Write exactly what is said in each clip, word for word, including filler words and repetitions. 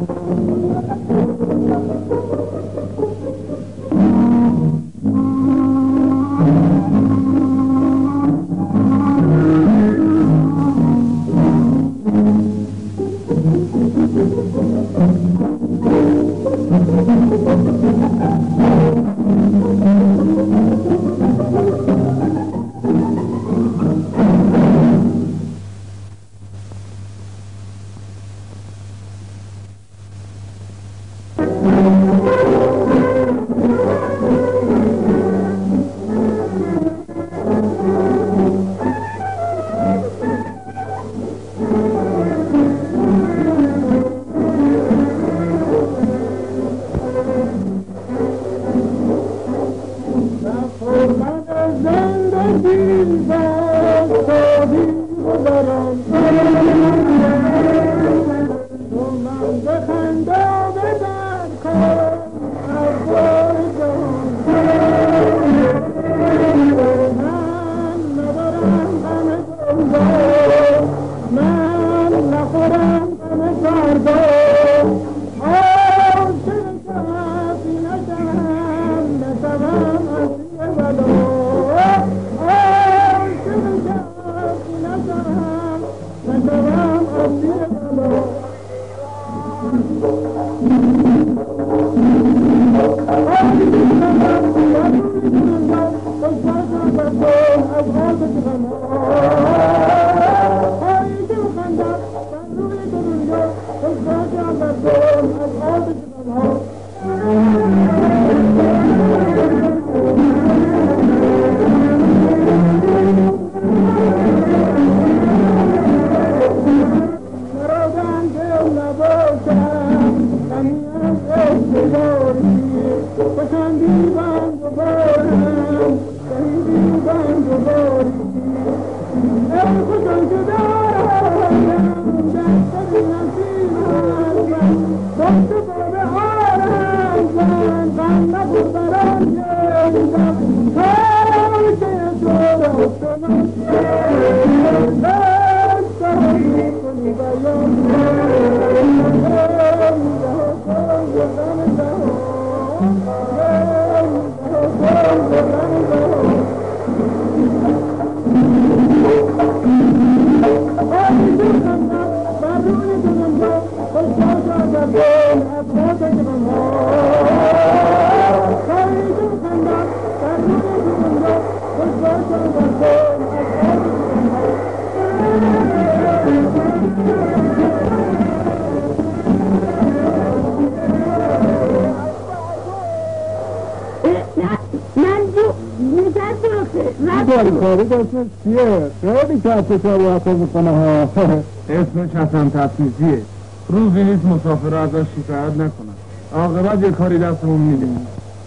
کاری دستش چیه؟ خیلی کسی شباهت میکنه ها. اسمش حسن تفریزیه. روزی نیست مسافر ازش شکایت نکنن. عاقبت یه کاری دستمون میدیم.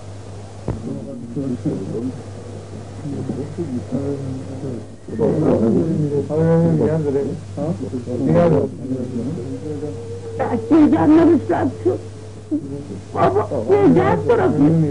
چیزم نبستم شد بابا یه دست برافی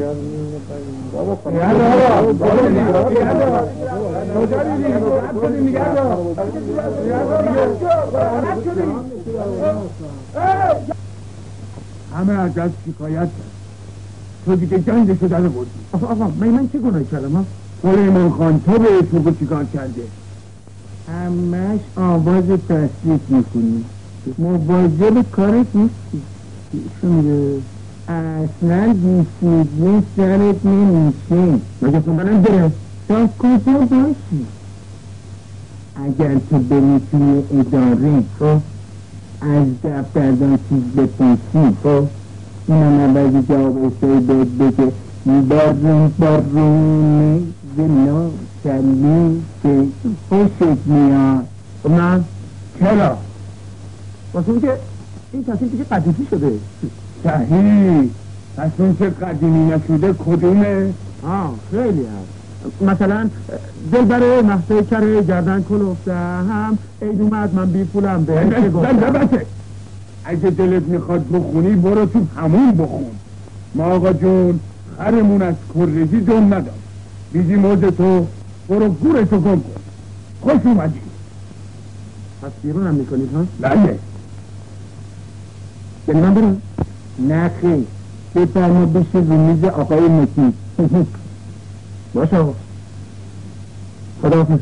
همه از دست شکایت کرد. تو دیگه جنگشو در بردی. آقا آقا من من چه گناهی کردم ها؟ سلیمان خان تو بهش بگو چیکار کرده؟ همش آواز تصدیق میکنی. مواظب کارت نیستی. شونده اصلا بیسیدی سرت نمیشه. مگه سندنم بره؟ تا کجا باشی؟ اگر تو بری توی اداره از دفتردان چیز بپرسی اینم عوضی جواب استایی بهت بگه بارون بارون زنا شلیفه خوشت میاد. من چرا؟ واسه اون که این تصمیم دیگه قدیمی شده. صحیح. پس اون که قدیمی نشده کدومه؟ آه خیلی هست. مثلا دلبره محصه کره گردن کلفته هم عید اومد من بی پولم به چه گفتم. اگه دلت میخواد بخونی برو تو همون بخون. ما آقا جون خرمون از کرگی دون نداد. بیدی موزه تو برو گورتو گم کن. خوش اومدی. پس بیرون هم میکنید ها؟ بله. یعنی من برم؟ نه خیلی بفرما بشه رو میز آقای مکی. باشه آقا، خداحافظ.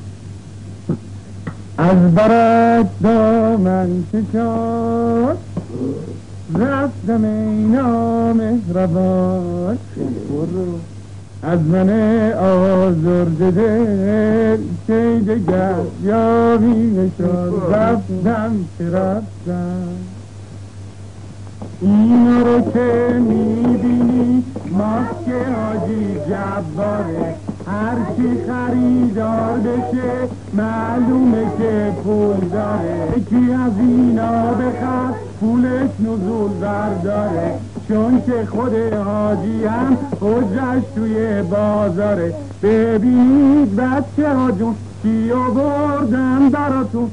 از برات دامن شکار رفتم ای نامهربان، از من آزرده دل که دگر یابی نشان، رفتم که رفتم. این رو که میبینی ماسک حاجی جباره، هر کی خریدار بشه معلومه که پول داره، کی از اینا بخر پولش نزول برداره، چون که خود حاجی هم حجش توی بازاره. ببینید بچه ها جون چی آوردم براتون.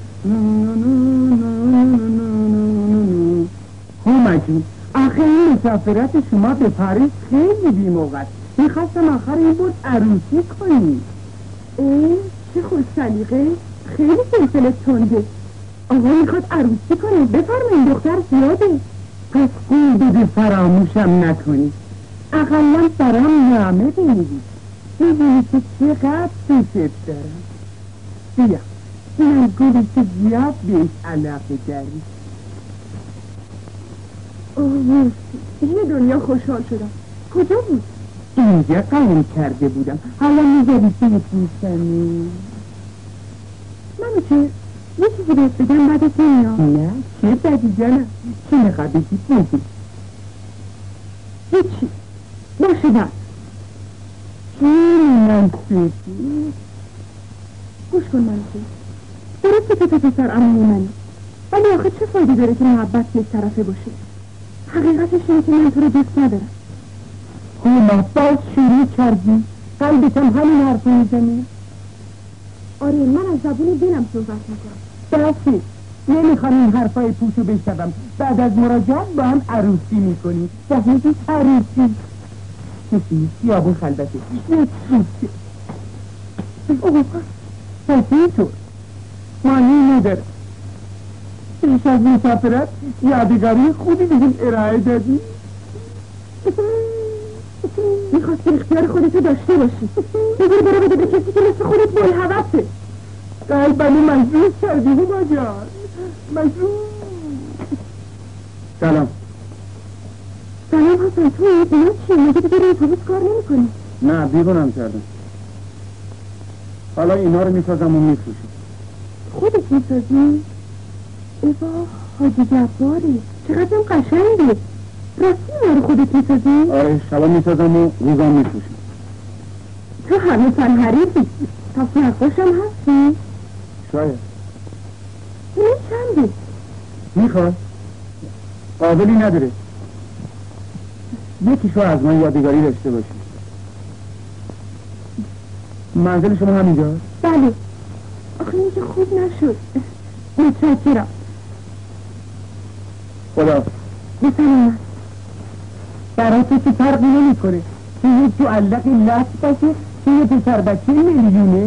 خومکون آخه این مسافرت شما به پاریس خیلی بی موقع است. میخواستم آخر این بود عروسی کنی. ای چه خوش سلیقه، خیلی سلسله تنده. آقا میخواد عروسی کنه، بفرمایید دختر زیاده. پس قول بده فراموشم نکنی، اقلا برام نامه بنویس. میدونی که چقدر دوست دارم. بیا اینم گلی که زیاد بهش علاقه داری. اوه این دنیا خوشحال شدم. کجا بود؟ اینجا قایم کرده بودم، حالا میذاری که میکنی. منو چه؟ یه چیزی بهت بگم بعدت نمیاد؟ نه چه بدی جانم، چه میخواد بگی بگی. هیچی باشه بعد چی منصوبی؟ گوش کن منو چه؟ درسته که تو پسر عموی منی، ولی آخه چه فایده داره که محبت یک طرفه باشه؟ حقیقتش اینه که من تو رو دوست ندارم. خوما باز شروع کردی، قلبتم همین حرف میزنی. آره من از زبون دلم صحبت میکنم. بسی نمیخوام این حرفای پوشو بشنوم. بعد از مراجعت با هم عروسی میکنی. دهیدی عروسی کسی سیابون خلبته نتروسی. اوه پس اینطور مانی نداره. پیش از مسافرت یادگاری خودی بهم ارائه دادی. میخواستی اختیار خودتو داشته باشی. بذار برو بده به کسی که مثل خودت ملحوثه. قلبمو مجروح کردی هما جان، مجروح. سلام. سلام حسن، تو اینا چیه؟ مگه دیگه اتوبوس کار نمی کنی؟ نه بیرونم کردم. حالا اینا رو میسازم و میفروشم. خودت میسازی؟ ایوا حاجی جباری چقدر هم قشنگه. راستی اینا رو خودت میسازی؟ آره شبا میسازم و روزم میفروشم. تو همه فن حریفی. تا نقاشم هستی؟ شاید. اینه چنده؟ میخواد؟ قابلی نداره. یکیشو از من یادگاری داشته باشی. منزل شما همینجا؟ بله. آخه اینجا خوب نشد. متشکرم. خدا بسلامت. برای تو که فرقی نمی کنه که یک معلق لط باشه که یه پسر بچه میلیونه.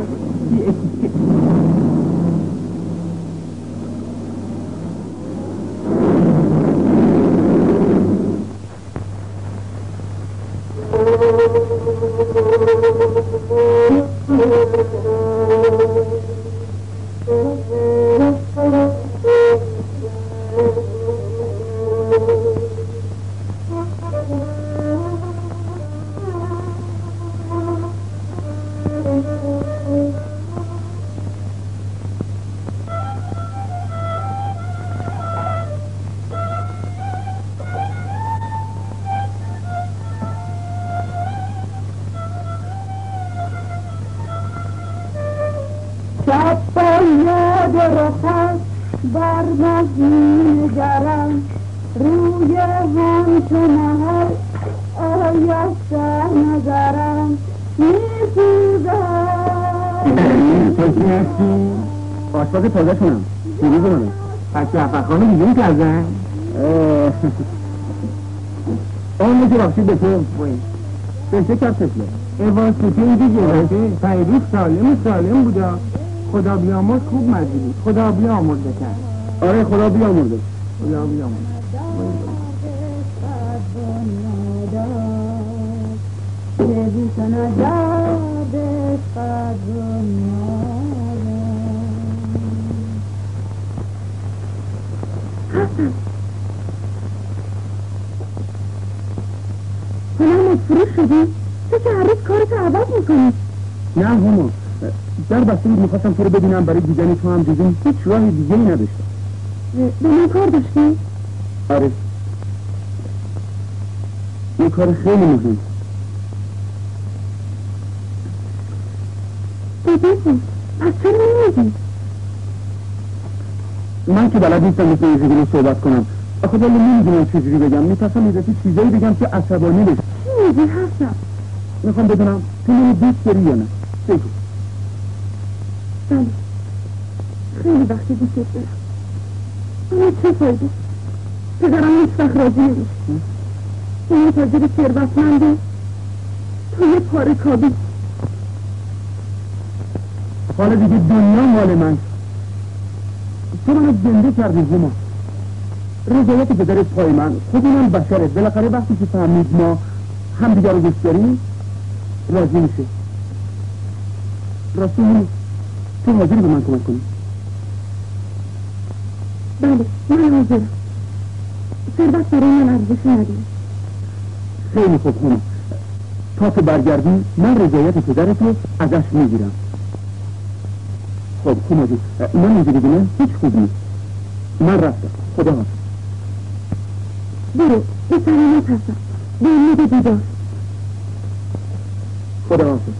بر نگرم روی هم شمهر آیسته نگرم میسوزم. تو چی هستی؟ آشپاز تازه شونم دیروز منم. پس جعفرخانو بیرون کردن؟ آن نجه بخشید به تو بهشه کرد تفله واسطه اینجا جلسه فیروز سالم سالم بودا. خدا بیامرد خوب مزی بود. خدا بیامرده کرد. آره خدا بیامرده. بیا بیا حسن حالا مفروش شدی؟ تو که هر روز کارتو عوض میکنی. نه همون در بسته بود میخواستم تو رو ببینم برای دیدن تو هم دیدیم هیچ راه دیگه ای نداشتم. به من کار داشتی؟ آره یه کار خیلی مهم. بگو پس چرا نمیدی؟ من که بلد نیستم مثل این رو صحبت کنم. آخه دلو نمیدونم چجوری بگم. میترسم ایزاتی چیزایی بگم که عصبانی بشه. چی میگی حسن؟ میخوام بدونم تو منو دوست داری یا نه. بگو. بله خیلی وقتی دوستت دارم اما چه فایده؟ پدرم هیچ وقت راضی نمیشه. این تاجر ثروتمنده تو یه پاره کابی. حالا دیگه دنیا مال من. تو منو زنده کردی هما. رضایت پدرت پای من. خود اونم بشره. بالاخره وقتی که فهمید ما هم دیگر رو دوست داریم راضی میشه. راستی همون تو حاضری به من کمک کنی؟ بله من حاضرم. ثروت برای من ارزش نداره. خیلی خوب هما. تا تو برگردی من رضایت پدرت رو ازش میگیرم. خب هما جون من اینجوری بینم هیچ خوب نیست. من رفتم. خدا حافظ. برو به سلامت هستم. به امید دیدار. خدا حافظ.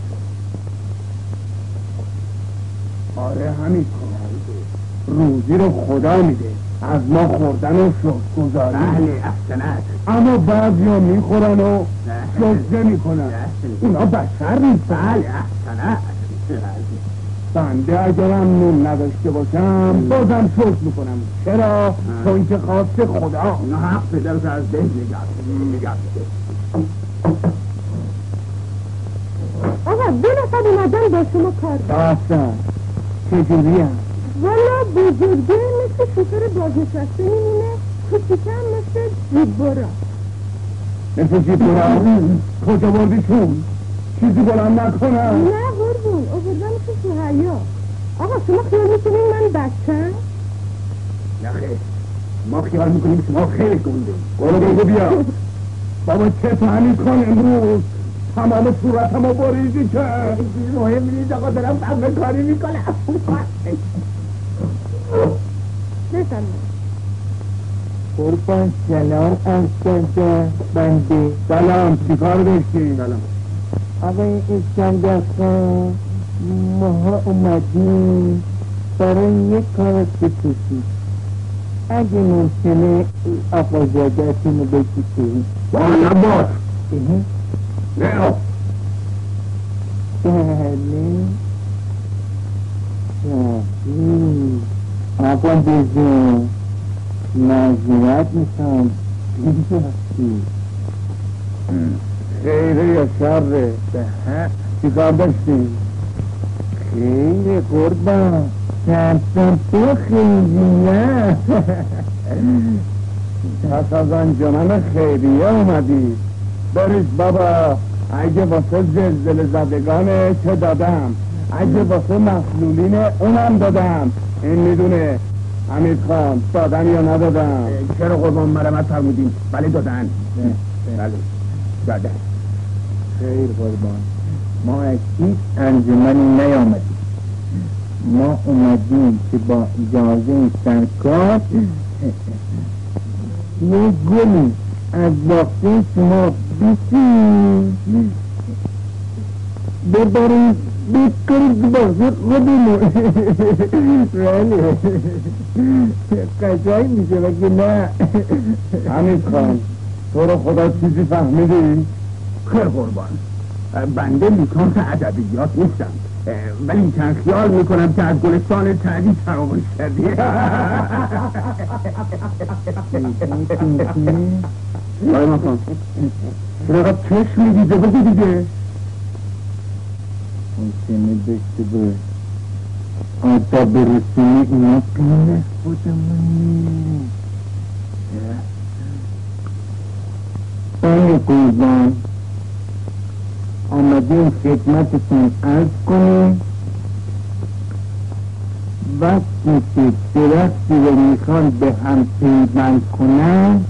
آره همین روزی رو خدا میده. از ما خوردن و شکرگزاری. بله احسنت. اما بعضی ها میخورن و شکر میکنن. اونا بشر نیست. بله احسنت. بنده اگرم نون نداشته باشم بازم شکر میکنم. چرا؟ چون که خواست خدا. اونا حق پدرت از بین میگرده. آقا دو نفر اومدن با شما کار داستان چجوری هم؟ والا بزرگه مثل شوفر بازنشسته میمونه، کوچیکه هم مثل جیبورا. مثل جیبورا؟ کجا بردیشون؟ چیزی بلند نکنم. نه قربون آوردنشون تو حیا. آقا شما خیال میکنین من بچم؟ نه خیلی ما خیال میکنیم شما خیلی گنده. برو بگو بیا. بابا چه فهمی کن امروز تمام صورتم رو بریدی که مهم نیست آقا دارم فهم کاری میکنم. بسن قربان سلام اسکندر بنده. سلام چیکار داشتی؟ سلام آقای اسکندر خان ماها اومدیم برای یک کار خصوصی. اگه ممکنه آقا زادتون رو بگیدیم. با نباش نه بله شاهی آقا بزن معذرت میخوام بیدستی خیره یا شره؟ چی کار داشتی؟ خیره قربان سرسان تو خیلی نه پس از آنجانم خیریه اومدی. بریز بابا اگه واسه زلزله زدگانه چه دادم، اگه واسه مفلولین اونم دادم. این میدونه حمید خان دادم یا ندادم. چرا قربان مرمت فرمودیم؟ بله دادن. بله دادن. خیر قربان ما از هیچ انجمنی نیامدیم. ما اومدیم که با اجازه سرکار یه گلی از باقی شما بیسیم ببرید بکنید باقی خودمو. بله قشنگ میشه بگه نه. حمید خان تو رو خدا چیزی فهمیدی؟ خیر قربان بنده لیسانس ادبیات نیستم ولی چند خیال میکنم که از گلستان تعدید فراموش کردی. بای ما خان چرا چشم میدیده بگی دیگه. ممکنه داشته باید آداب رسولی اینا بینه خودمونی بله قربان، آمدیم خدمتتون عرض کنیم وقتی که درختی رو میخوان به هم پیوند کنن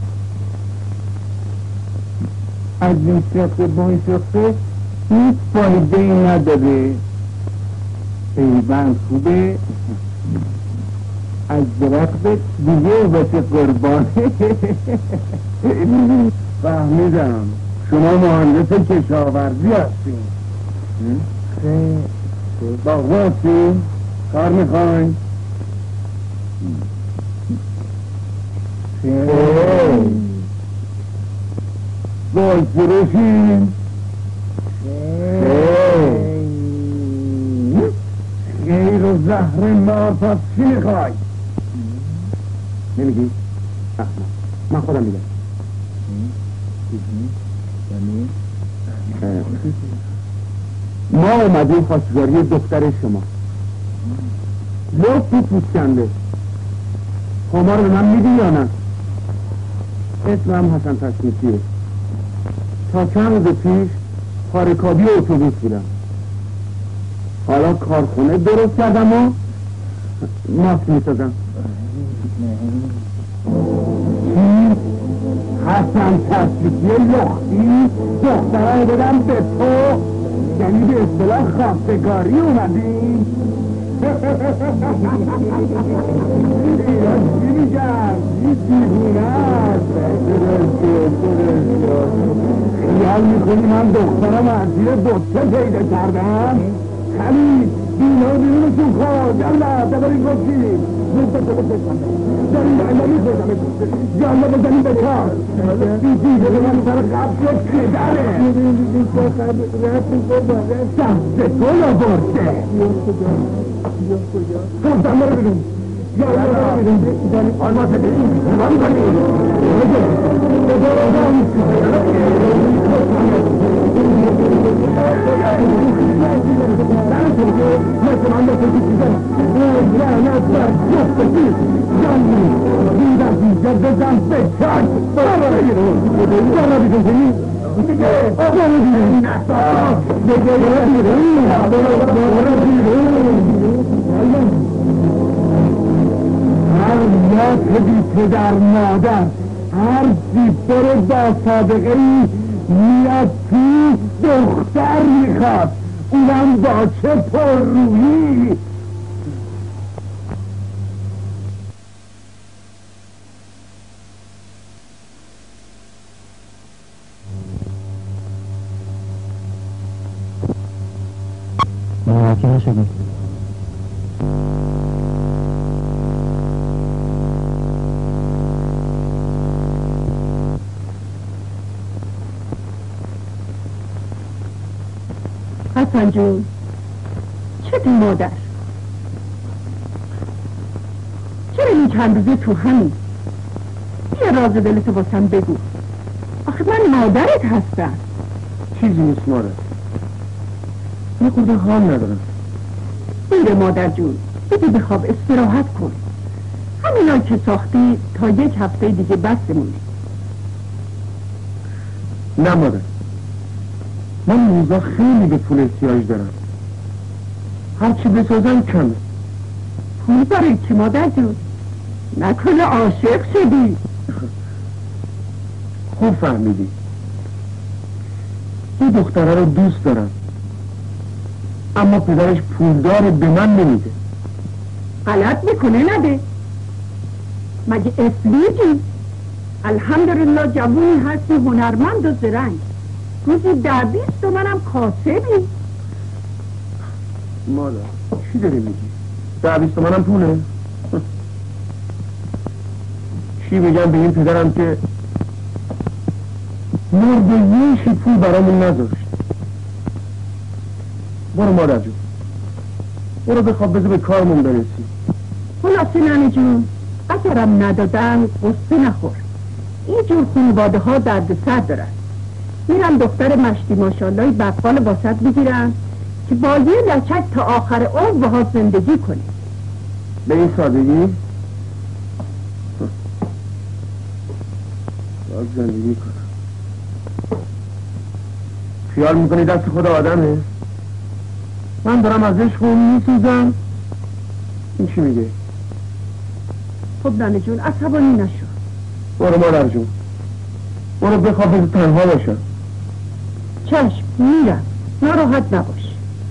از این شاخه با این شاخه هیچ فایده ای نداره. پیوند خوبه از درخت دیگه باشه قربان. فهمیدم شما مهندس کشاورزی هستین. خیلی باغبون هستین؟ کار میخواین؟ خیلی گل فروشین؟ خیلی خیر و زهر مار. پس چی میخوای؟ نمیگی؟ من خودم میگم. ما اومدیم خواستگاری دختر شما. لطف تو پوسکنده شما رو به من میدی یا نه؟ اسمم حسن تشمیتیه. تا چند روز پیش کارکابی اتوبوس بودم. حالا کارخونه درست کردم و ماسک میسازم. حسن تشریفی لختی دخترهای بدم به تو، یعنی به اصطلاح خواستگاری اومدی؟ ایران چی میگم؟ این دیوونه است. خیال میکنی من دخترم از زیر بطه پیدا کردم؟ خلید بینا بیرونشون کار جلا دبارین گفتیم داریم داریم بزنه جلا بزنیم به کار بیدی به من سر قبل شد پدره دست تو یا برده کردم رو بیرون یا رو بیرون آنما سدیم آنما مثل من دست دیدن لعنت بر جفتشی جانی دیدن دیگر بزن بچن برا بیرون برا بیرون کنی برا بیرون برا بیرون برا بیرون هر یاد بی پدر مادر هر زیبر با سابقه ای میاد تو دختر میخواد اونم با چه پر رویی. مراکه شدیم حسن جون چه مادر چرا این چند روزه تو همین بیا راز دلتو باسم بگو. آخه من مادرت هستم. چیزی نیست مادر، یه خورده حال ندارم. بله مادر جون بگی بخواب استراحت کن. همینا که ساختی تا یک هفته دیگه بسمونه. نه مادر، من این روزا خیلی به پول احتیاج دارم. هرچی بسازم کمه. پول برای چی مادر جون؟ نکنه عاشق شدی؟ خوب فهمیدی. این دختره رو دوست دارم اما پدرش پولدار به من نمیده. غلط میکنه نده. مگه افلیجی؟ الحمدلله جوونی هستی هنرمند و زرنگ. روزی ده بیست و منم کاسبی. مادر چی داری میگی؟ ده بیست و منم پوله؟ چی بگم به این پدرم که مرد یهشی پول برامون نذاشت. برو مادر جون، برو بخواب بذار به کارمون برسی. خلاصه ننه جون اگرم ندادن قصه نخور. اینجور خانواده ها درد سر دارن. میرم دختر مشتی ماشاءالله بقال واسط بگیرم که با یه لچک تا آخر عمر باهات زندگی کنی. به این سادگی؟ باید زندگی کنم. خیال میکنی دست خود آدمه؟ من دارم از عشق اون میسوزم. این چی میگه؟ خب ننه جون عصبانی نشو. برو مادر جون، برو بخواب بذار تنها باشم. چشم میرم، ناراحت نباش.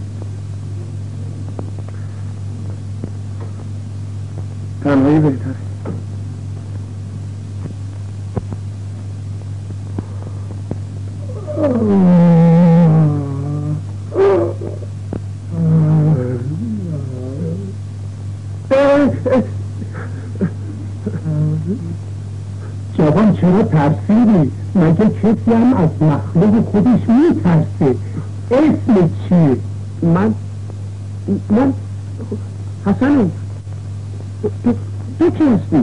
تنهایی بهتره. جوان چرا ترسیدی؟ مگه کسی هم از مخلوق خودش میترسه؟ اسم چیه؟ من من حسنم. تو تو کی هستی؟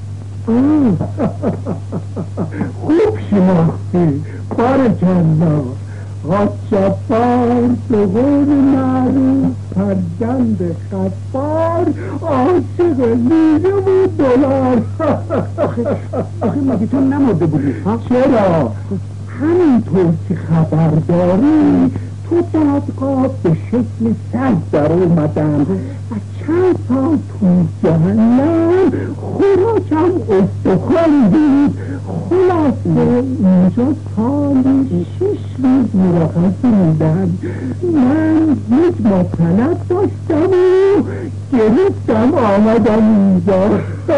خوب شناختی. بارکالله. غاچپار به قول معروف فرزند خطار عاشق لیره و دلار. آخه مگه تو نمرده بودی؟ چرا؟ همینطور که خبر داری تو دادگاه به شکل سگ در اومدم و چند سال تو جهنم خوراکم استخوان بود. خلاصه اینجا سالی شش روز مرخصی میدن. من یک مطلب داشتم و گرفتم آمدم اینجا.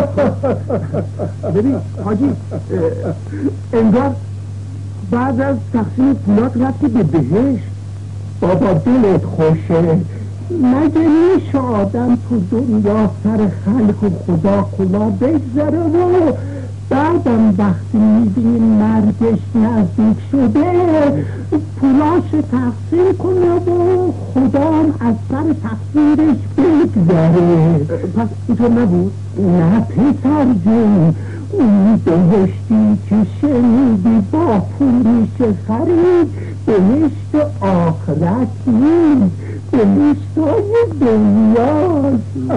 ببین حاجی، انگار بعد از تقسیم پولات رفتی به بهشت. بابا دلت خوشه. مگه میشه آدم تو دنیا سر خلق و خدا کلا بگذره و بعدم وقتی میبینی مرگش نزدیک شده پولاش تقسیم کنه و خدا از سر تقصیرش بگذره؟ پس اینطور نبود؟ نه پسر جون، اون بهشتی که شنیدی با پولیش خرید بهشت آخرت نیست، بهشتای دنیاست.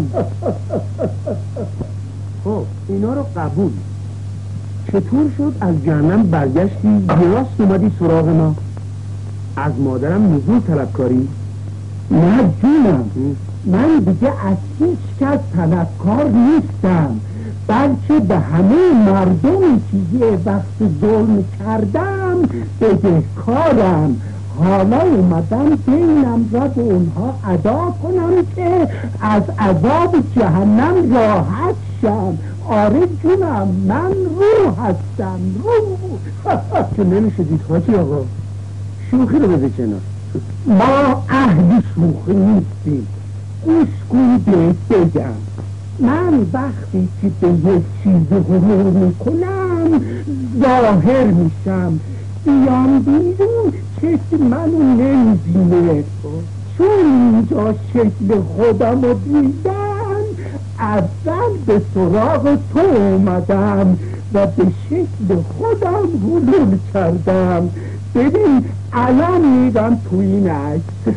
خب اینا رو قبول. چطور شد از جهنم برگشتی راست اومدی سراغ ما؟ از مادرم نزول طلبکاری؟ نه جونم، من دیگه از هیچ کس طلبکار نیستم، بلکه به همه مردمی که یه وقت ظلم کردم بدهکارم. حالا اومدم دینم را به اونها ادا کنم که از عذاب جهنم راحت شم. آره جونم، من روح هستم، روح. که نمیشه دید حاجی آقا، شوخی رو بده کنار. ما اهل شوخی نیستیم. گوش کن بهت بگم، من وقتی که به یک چیز غرور میکنم ظاهر میشم، بیام بیرون شکل منو نمیبینه. چون اینجا شکل خودم رو دیدم اول به سراغ تو اومدم و به شکل خودم حلول کردم. ببین الان میدم تو این عکس.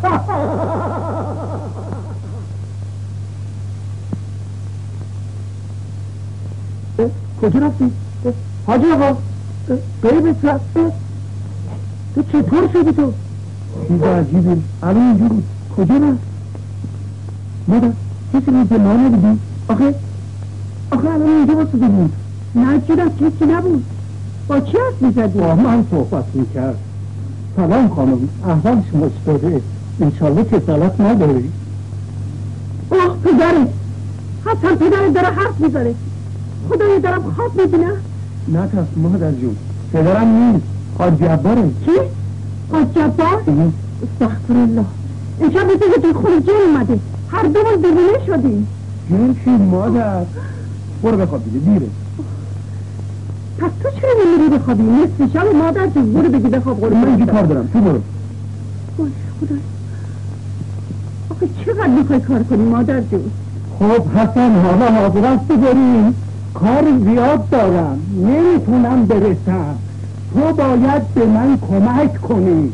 کجا رفتی؟ حاجی آقا غیبت رفت. تو چطور شدی تو؟ چیز عجیبه. الان اینجور کجا رفت؟ مادر کسی نیست ما نبودی؟ آخه آخه الان اینجا واسه بود. نه جونم کسی نبود. با چی حرف میزدی؟ با من صحبت میکرد. سلام خانم، احوال شما چطوره؟ انشالله کسالت نداری؟ اوه پدره، حتی پدره داره حرف میزنه. خدایی دارم خواب میبینم. نه ترس مادر جون، پدرم نیست، حاج جباره. چی؟ حاج جبار؟ استغفرالله، اینجا بسید که توی خونه جن اومده، هر دومون دیوونه شدیم. جون چی مادر؟ برو بخواب دیگه دیره. پس تو چرا نمیری بخوابی؟ نصف شب مادر جون برو بگی بخواب. قربون من اینجا کار دارم، تو برو. باش خدای، آخه چقدر میخوای کار کنی مادر جون؟ خب حسن حالا حاضر است بریم؟ کار زیاد دارم، نمیتونم برسم. تو باید به من کمک کنی.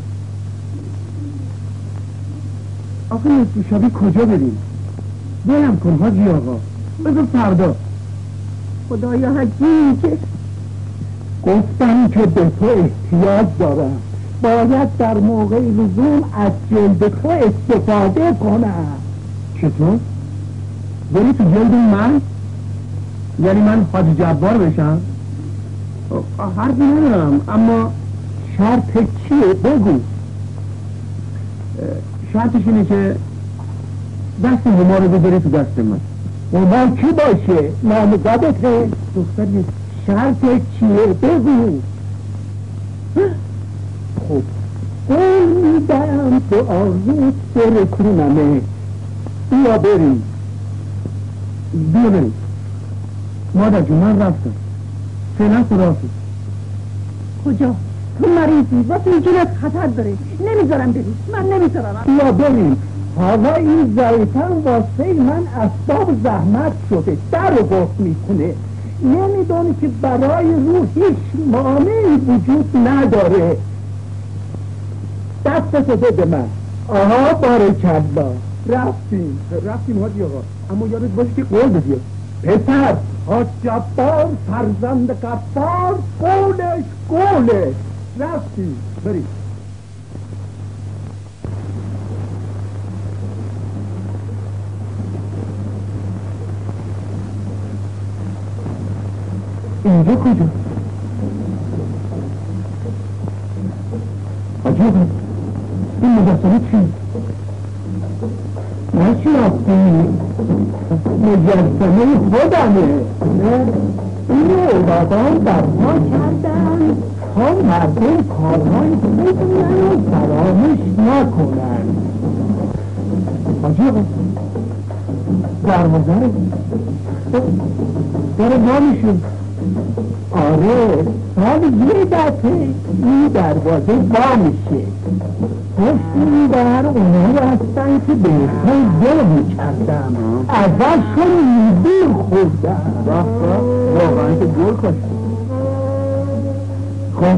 آخه نصف شبی کجا بریم؟ دلم کن حاجی آقا، بذار فردا. خدایا حجی که گفتم که به تو احتیاج دارم، باید در موقع لزوم از جلد تو استفاده کنم. چطور؟ بری تو جلد من؟ یعنی من حاجی جبار بشم؟ حرفی ندارم، اما شرط چیه؟ بگو. شرطش اینه که دست هما رو بذاری تو دست من. هما کی باشه؟ نامزدته؟ دختری. شرط چیه؟ بگو. خب قول میدم به آرزوت برسونمه. بیا بریم. بیا بریم. مادر جون من رفتم. فعلا خداحافظ. کجا؟ تو مریضی، واسه اینجور از خطر داره، نمیذارم بری، من نمیذارم. بیا بریم. حالا این ضعیفم واسه من اسباب زحمت شده، در رو گفت میکنه. نمیدونی که برای روح هیچ مانعی وجود نداره. دستتو بده من. آها بارکالله. رفتیم رفتیم حاجی آقا، اما یادت باشه که قول بدی. پسر حاج جبار فرزند غفار قولش قوله. رفتیم. بریم. اینجا کجا؟ حاجی آقا این مجسمه چی؟ نشی رفتی؟ مجسمه خودمه. نه اینو بابام برپا کردن تا مردم کارهای بدونن و فراموش نکنن. حاجی آقا دروازه رو داره ما میشه. آره سال یه دفعه این دروازه با میشه. پشت این در اونایی هستن که بهتون دل میکردم، ازشون میدیر خوردم. واقعا که گل کاشت. خب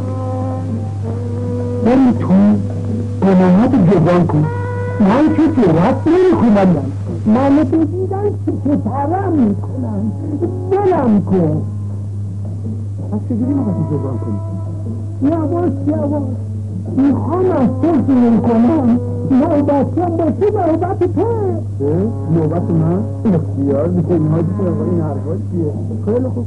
بریم تو گناهات جبران کن. من که جرات نمی کنم، منو بگیرن که پسرم میکنم. دلم کن. پس چجوری میخواستی جبران کنی؟ یواش یواش میخوام از تو جنون کنم. نوبتیم باشه نوبت تو. نوبت من؟ اختیار دیگه حاجی آقا این حرفا چیه؟ خیلی خوب.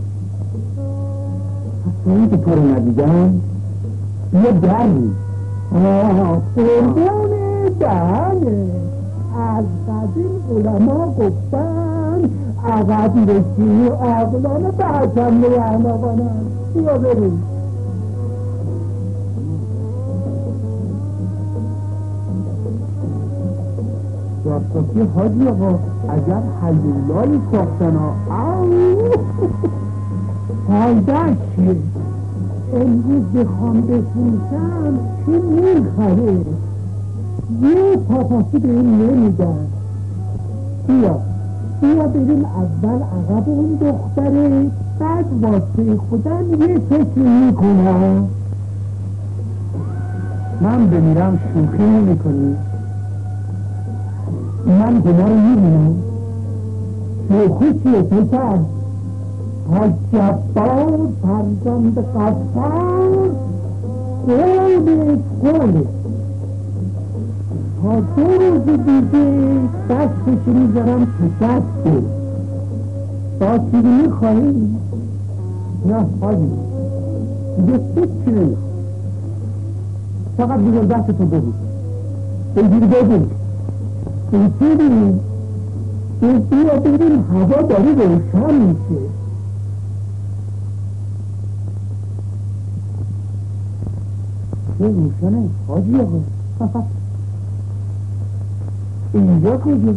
پس این که تو رو ندیدم یه دری. آه قربون دهنه. از قدیم علما گفتن عقب رسی عقلان بعدم رهنوانم. بیا بریم. راستاسی حاجی آقا عجب حیولایی ساختن ها. فایده چیه؟ امروز بخوام بفروشم چی میخره؟ یه پاپاسی به این نمیدن. بیا بیا بریم اول عقب اون دختره، بعد واسه خودم یه فکر میکنم. من بمیرم شوخی نمی کنی؟ من گناه رو میبینم. شوخی چیه پسر؟ حاج جبار فرزند غفار قولش قوله. تا دو روز دیگه دستش میذارم تو دسته. باید میخواهی؟ نه حاجی دیگه فکر نمیخوام. فقط بذار دست تو بگو. بگیر بگو. بگیریم بیا بریم هوا داره روشن میشه. چه روشنه حاجی آقا؟ اینجا کجا؟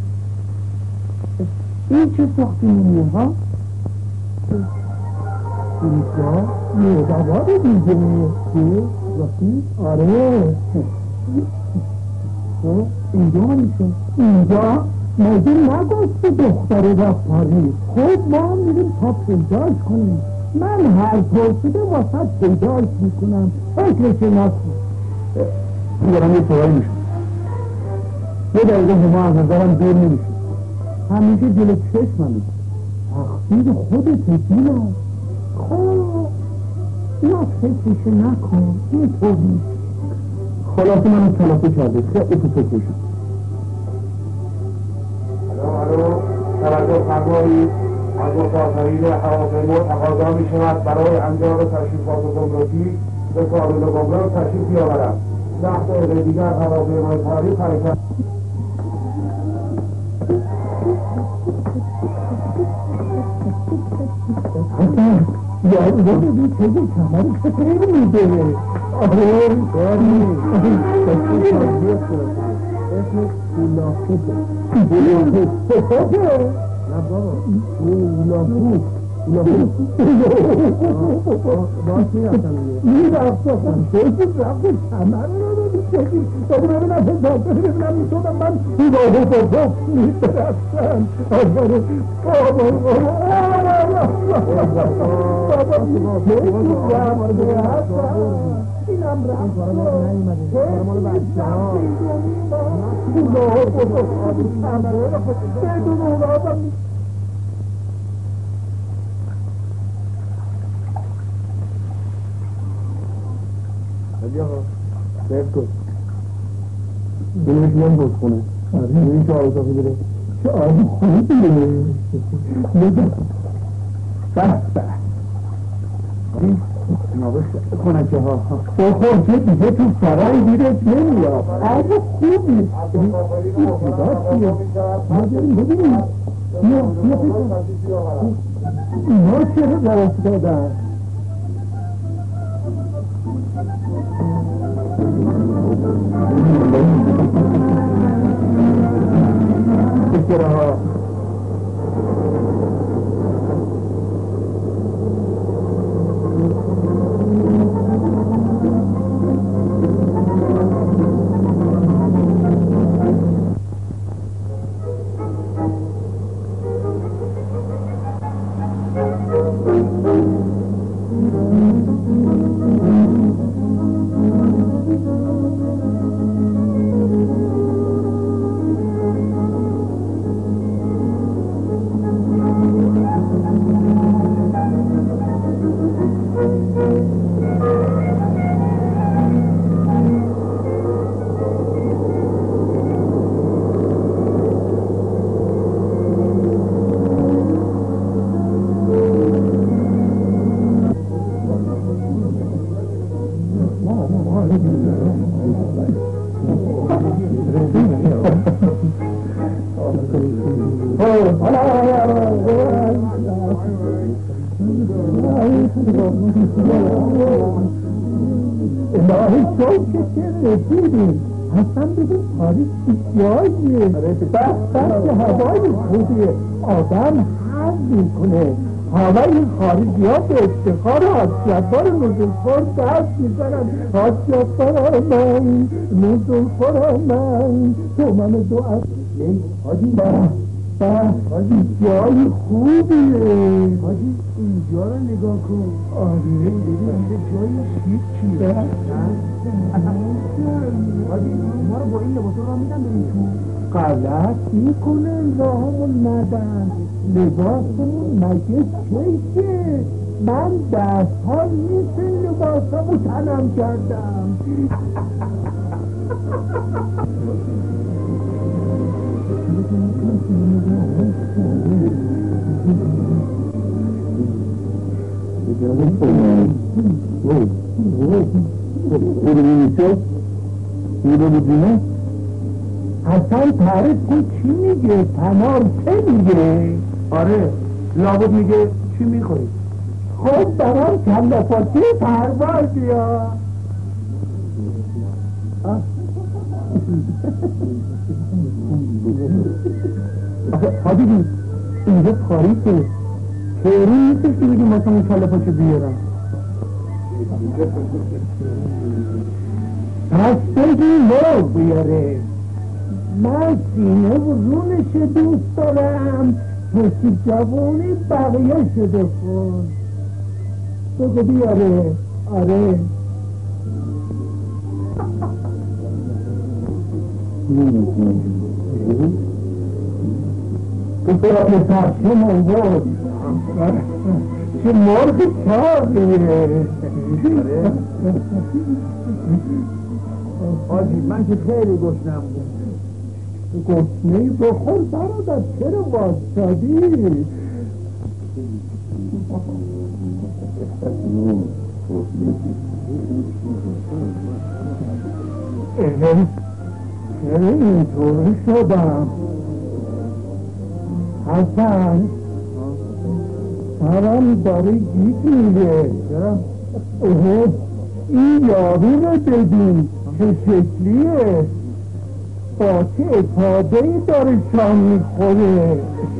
این چه ساختمونیه ها؟ اینجا یه بابا دیگه چه؟ راستی؟ آره. اینجا میشه. اینجا مگه نگفت دختر رفتاری؟ خب ما میریم تا پیداش کنیم. من هر پرسیده واسه پیداش میکنم. فکرش نکن. میدارم یه سوال میشم. یه دقیقه هما از نظرم دور نمیشه. همیشه جلو چشممه. تقصیر خودت دینا. خب یا فکرش نکن اینطور نیست. خلاصه منو کلافه کرده، خیلی تو فکر شد. الو الو توجه فرمایید، از مسافرین هواپیما تقاضا می شود برای انجام تشریفات گمرکی به کابل گمرک تشریف بیاورند. ده دقیقه دیگر هواپیمای تاریخ حرکت. حسن یارو رو ببین چه کمر خیلی میده. آره کاری اسم پولافوده. پولافوده؟ نه بابا پولافود پولافود باش میرفتم میرفتم خیلی رفت کمر رو ببین داری ببینم حساب داری ببینم میتونم من پولافود میدرستم. آره بابا اینم رفت کارمال بچه ها بدون اونا آدم خیلی آقا سیف کن بینش بیان بود خونه این که آرزا بگیره چه آبی خوبیه نگه بسته نابش کنه که ها بخور که دیگه تو سرای بیرت نمیاد. آب خوبی این نگاه چیه ما بریم ببینیم بیا بیا بیا اینا چرا درست دادن بسره ها الهی شو که رسیدیم اصلا بگیم پاریس جاییه بس بس هوای خوبیه آدم حد میکنه هوای خارجی ها به افتخار حاجیتبار نزولخور دست میزنن حاجیتبار من نزولخور من تو من دو از حاجی بس بس حاجی جای خوبیه حاجی اینجا رو نگاه کن آره ببین جای شیکیه حاجی ما رو با این لباس رو میدن بریم تو غلط میکنه راهمون ندن لباسمون مگه چیشه من دست ها نیست این لباسمو تنم کردم اصلا تعریف کن چی میگه تنار چه میگه آره لابد میگه چی میخوری خب برام کلافاتی پرواز بیا حبیبی اینجا پاریسه تهرون نیستش که بگیم مثلا این کلافاتی بیارم پس بگی لو بیاره من سینه و رونش دوست دارم پسی جوانی بقیه شده خون بگو بیاره آره تو فرق پرچه من بود چه مرغ چاقیه. حاجی من که خیلی گشنم بود. گشنه‌ای بخور برادر، چرا واسطادی؟ چرا اینطوری شدم؟ حسن سرم داره گیت میگه. چرا؟ اوه این یارو رو ببین چه شکلیه، با چه افاده‌ای داره شام میخوره.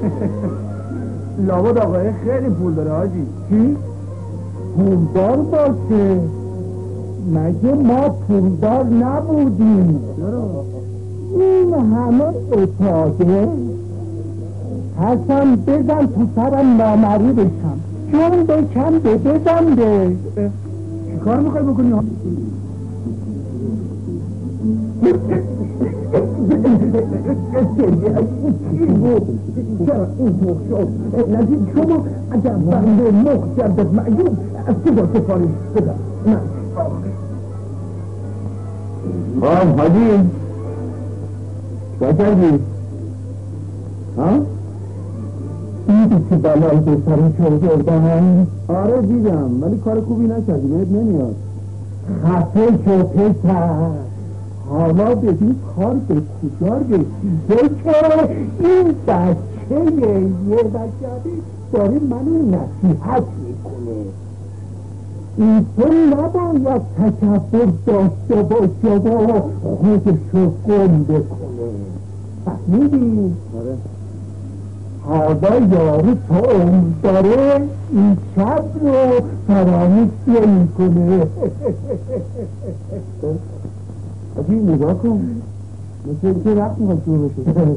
لابد آقای خیلی پول داره حاجی. چی؟ پولدار باشه؟ مگه ما پولدار نبودیم؟ چرا؟ این همه افاده. حسن بزن تو سرم نامری بشم، جون بکن به بزن به. چی کار میخوای بکنی؟ چرا اینطور شد؟ نزید شما اگر بنده مخ جردت معیوب از کجا سفارش بدم؟ من آم حاجی چه کردی؟ ها؟ دیدی که بلای به سرش آوردن؟ آره دیدم ولی کار خوبی نکردی، بهت نمیاد. خفه شو پسر، حالا ببین کار به کجا رسیده که این بچه یه بچه‌ی داره منو نصیحت میکنه. اینطور نباید تکبر داشته باشه و خودشو گم بکنه. فهمیدی؟ آره. حالا یارو تا عمر داره این شب رو فراموش نمی‌کنه. حاجی نگاه کن، مثل اینکه وقت میخواد شروع بشه.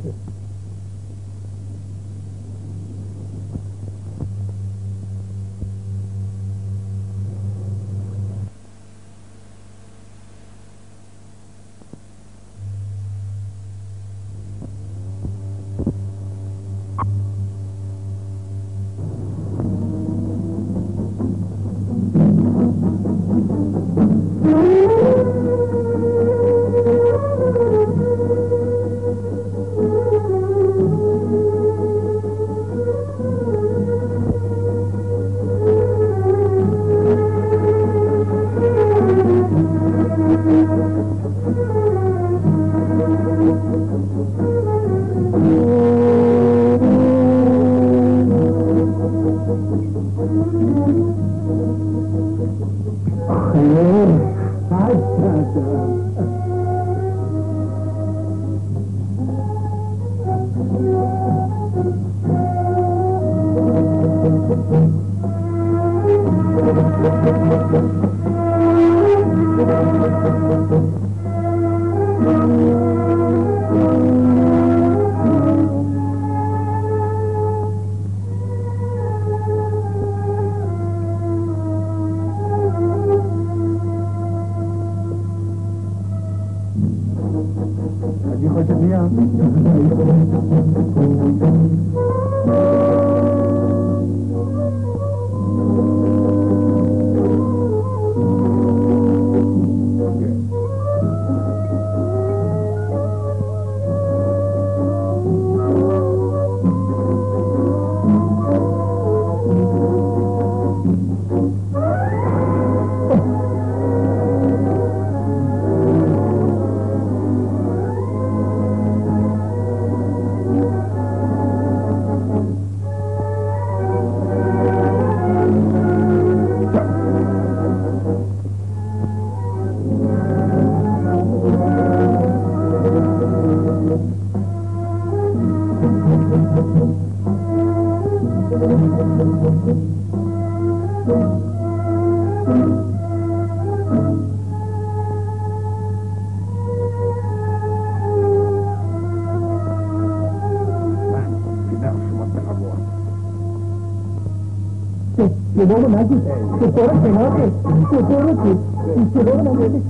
جلو نگید، چطور کناره، چطور که چطور نگید.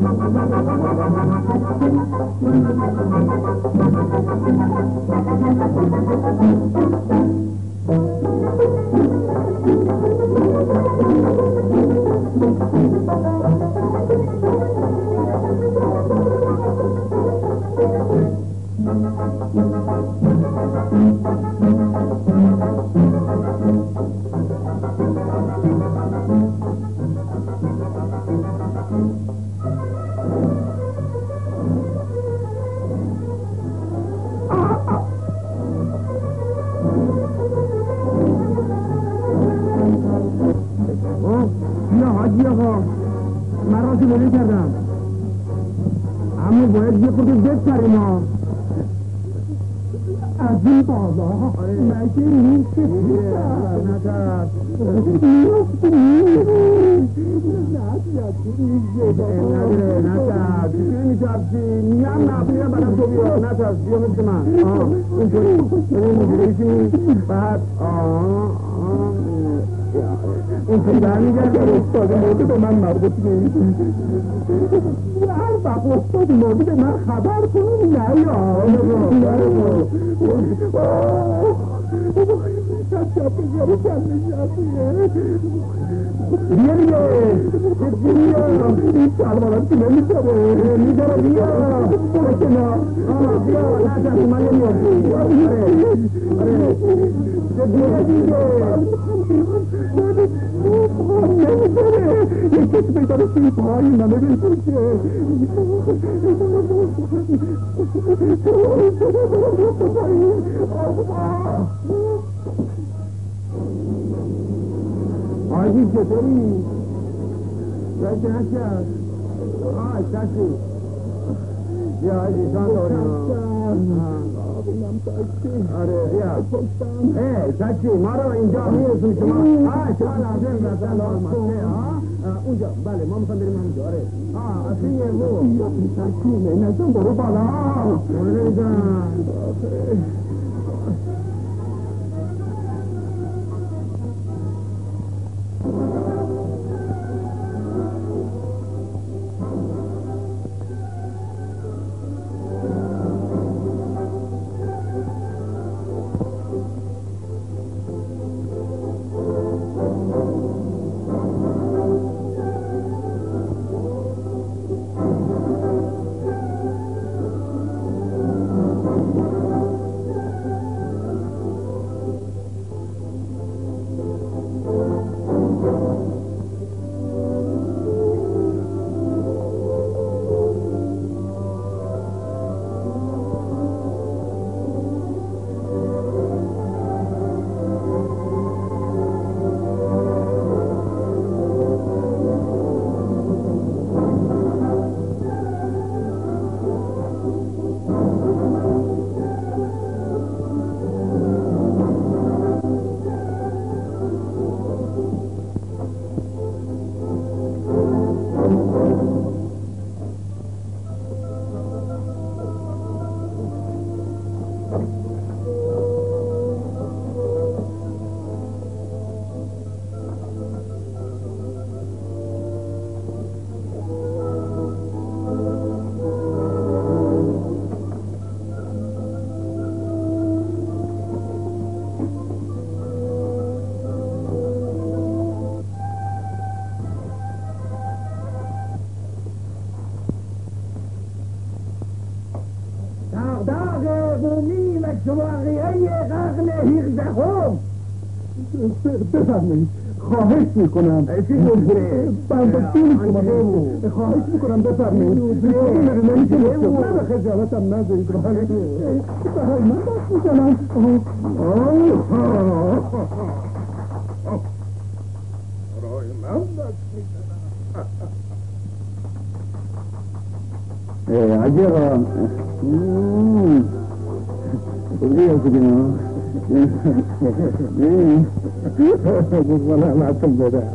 آجی چطوری؟ رایت نشد؟ آه کسی بیا آجی شان داری آره بیا ای کسی ما رو اینجا میرسون شما آه شما لازم رسن اونجا بله ما میخوام بریم همونجا آره آه اصلی یه بو کسی نزم برو بالا برو نیزم بفرمایید خواهش میکنم بندگی میکنم خواهش میکنم بفرمایید من خجالتم نذارید برای من دست میزنم برای من دست میزنم عجیبا بگی هستی کنم بزنم معتم بدم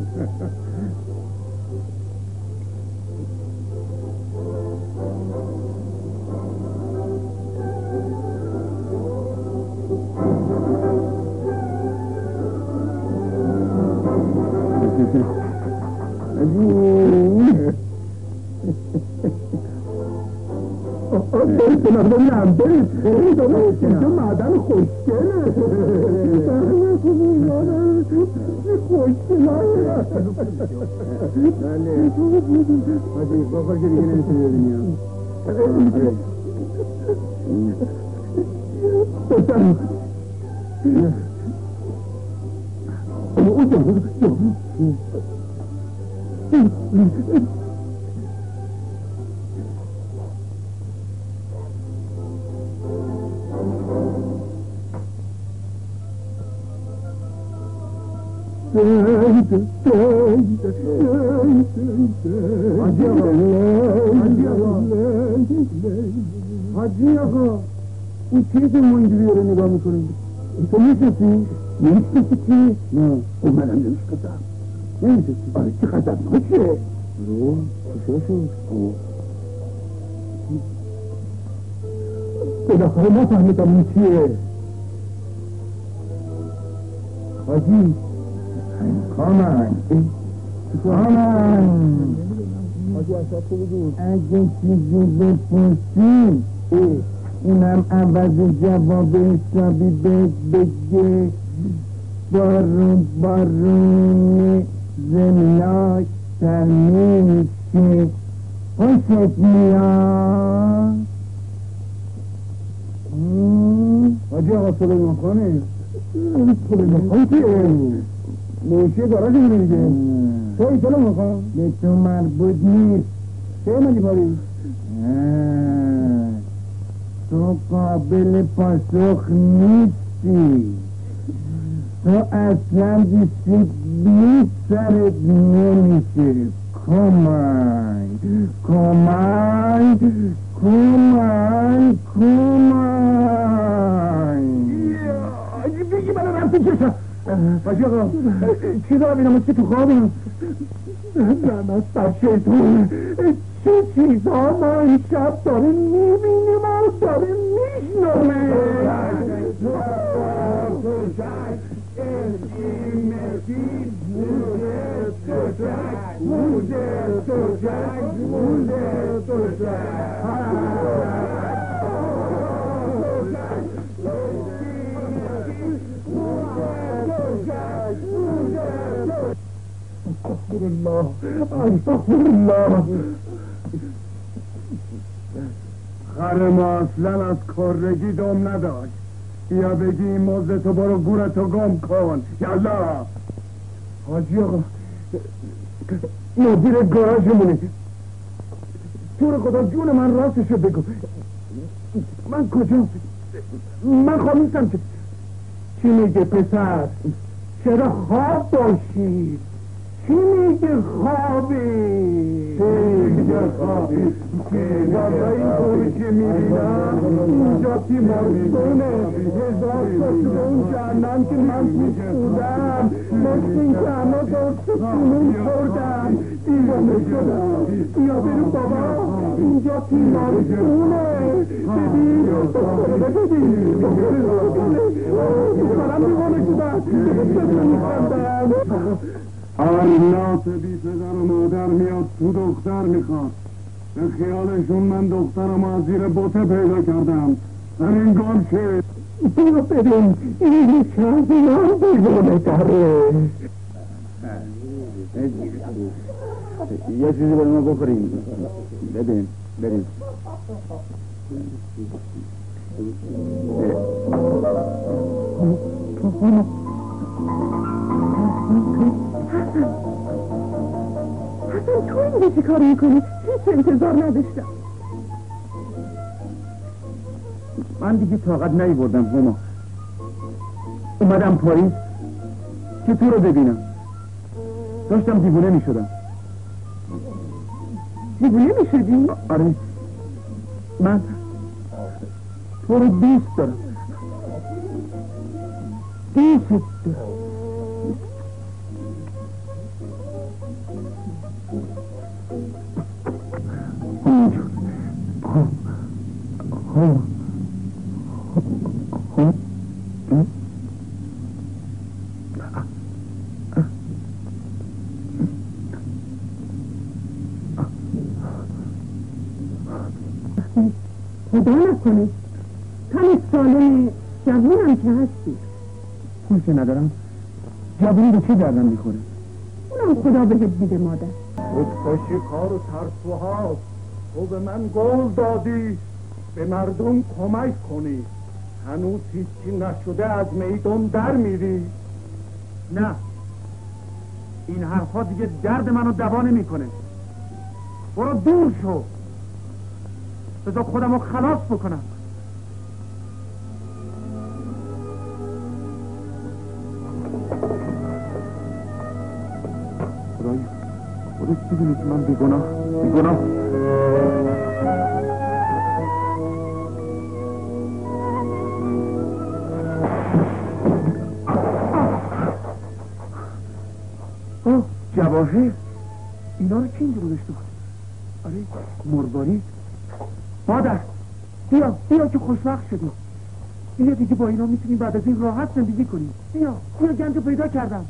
برید کنار ببینم برید برید برید اینجا معدن خوشگله خوشگله بله حاجی بخور که دیگه نمیتونی ببینیم بسرم او جا حاجی آقا حاجی آقا حاجی آقا این چیه که ما اینجوری رو نگاه میکنیم تو میشنسی؟ نمیشنسی چی؟ نه او منم نمیشنسم نمیشنسی؟ آره چه خطرناکه رو کشا شد بالاخره نفهمیدم این چیه حاجی کامن کامن اگه چیزی بپرسی اونم عوض جواب حسابی بهت بگه بارون بارون زمیناش ترمیم که خوشت میاد حاجی آقا سلیمان خانه سلیمان خان کیه؟ موشی گاراژ میره دیگه تو این سلیمان خان به تو مربوط نیست چه اومدی پاری؟ تو قابل پاسخ نیستی تو اصلا دیسیپلین سرت نمیشه کمان کمان کمان کمان بگی من رفتی چشم باشی آقا چی دارم اینم که تو خوابم لعنت بر شیطون چه چیزها ما این شب داریم میبینیم و داریم میشنویم استغفر الله استغفر الله خر ما اصلا از کرگی دم نداشت یا بگی این موزه تو برو گورتو گم کن یالا حاجی آقا مدیر گاراژمونه تو رو خدا جون من راستشو بگو من کجا من خواب نیستم که چی میگه پسر چرا خواب باشی چی میگه خوابی چی میگه خوابی والا این طوری که میبینم اینجا تیمارستونه هزار تا تو اون جهنم که من توش بودم مثل این که همه دست خونون خوردم دیوانه شدم بیا برو بابا اینجا تیمارستونه ببین ببین برم دیوانه شدم ببین میخوندم آرناس بی پدر و مادر میاد تو دختر میخواد به خیالشون من دخترم از زیر بوته پیدا کردم همین گم شد برو ببین این شهریان دیوانه داره یه چیزی برای ما بخوریم ببین بریم حسن تو اینجا چی کار میکنی؟ هیچ انتظار نداشتم من دیگه طاقت نیاوردم هما اومدم پاییز که تو رو ببینم داشتم دیوونه میشدم دیوونه میشدی؟ آره من تو رو دوست دارم دوست دارم خدا نکنه تن سالم جوونم که هستی. پول که ندارم جوونی به چه دردم میخوره؟ اونم خدا بهت میده مادر. خودکشی کار و ترسوها. تو به من قول دادی به مردم کمک کنی، هنوز هیچی نشده از میدان در میری. نه، این حرفا دیگه درد منو دوا نمیکنه. برو دور شو، بذار خودمو خلاص بکنم. خدایا خودت میدونی که من بیگناه بیگناه اوه جواهر، اینا رو کی اینجا گذاشته بود؟ آره مرباری. مادر بیا بیا که خوشوقت شدی. بیا دیگه با اینا میتونیم بعد از این راحت زندگی کنیم. بیا بیا گنج پیدا کردم.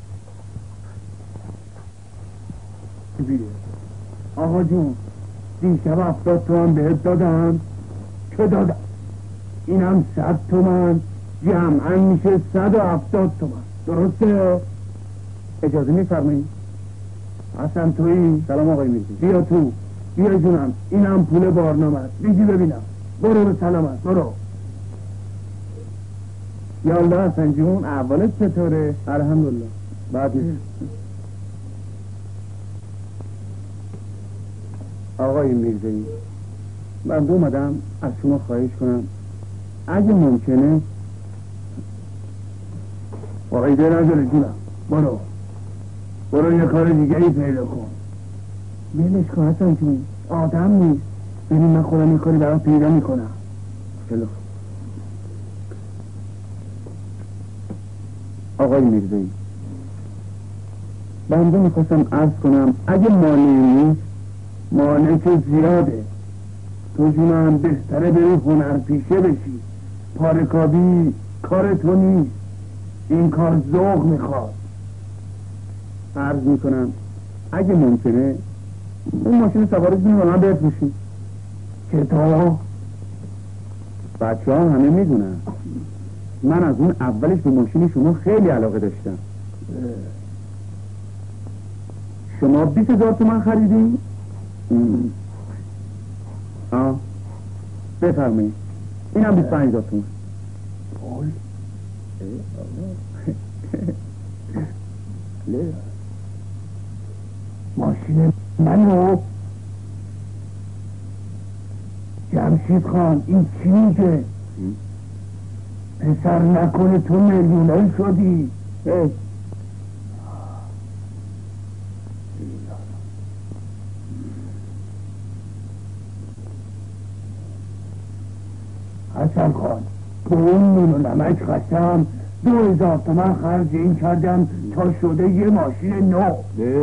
بیا آقا جون، دیشب هفتاد تومن بهت دادم که دادم، اینم صد تومن، جمعا میشه صد و هفتاد تومن. درسته؟ اجازه میفرمایی؟ حسن تویی؟ سلام آقای میرزی. بیا تو، بیا جونم، اینم پول بارنامه است. بگی ببینم. برو به سلامت، برو. یالله حسن جون، اولت چطوره؟ الحمدلله. بعد آقای میرزایی، من اومدم از شما خواهش کنم اگه ممکنه فایده نداره جونم، برو برو یه کار دیگه ای پیدا کن. ولش کن حسن جون، آدم نیست. ببین من خودم یه کاری برام پیدا میکنم. چلو آقای میرزایی، بنده میخواستم عرض کنم اگه مانعی نیست، مانع که زیاده، تو جونم بهتره بری هنر پیشه بشی. پارکابی کار تو نیست، این کار ذوق میخواد. عرض میکنم اگه ممکنه اون ماشین سواری جون رو من بفروشی. که تا بچه ها همه میدونن من از اون اولش به ماشین شما خیلی علاقه داشتم. شما بیست هزار تومن خریدین؟ آه بفرمایید، این هم بیست پنج هزار تومن. ماشین منو جمشید خان، این چی میگه؟ پسر نکنه تو میلیونر شدی؟ حسن خان، به اون نون و نمک قسم دو هزار تومن خرج این کردم تا شده یه ماشین نو.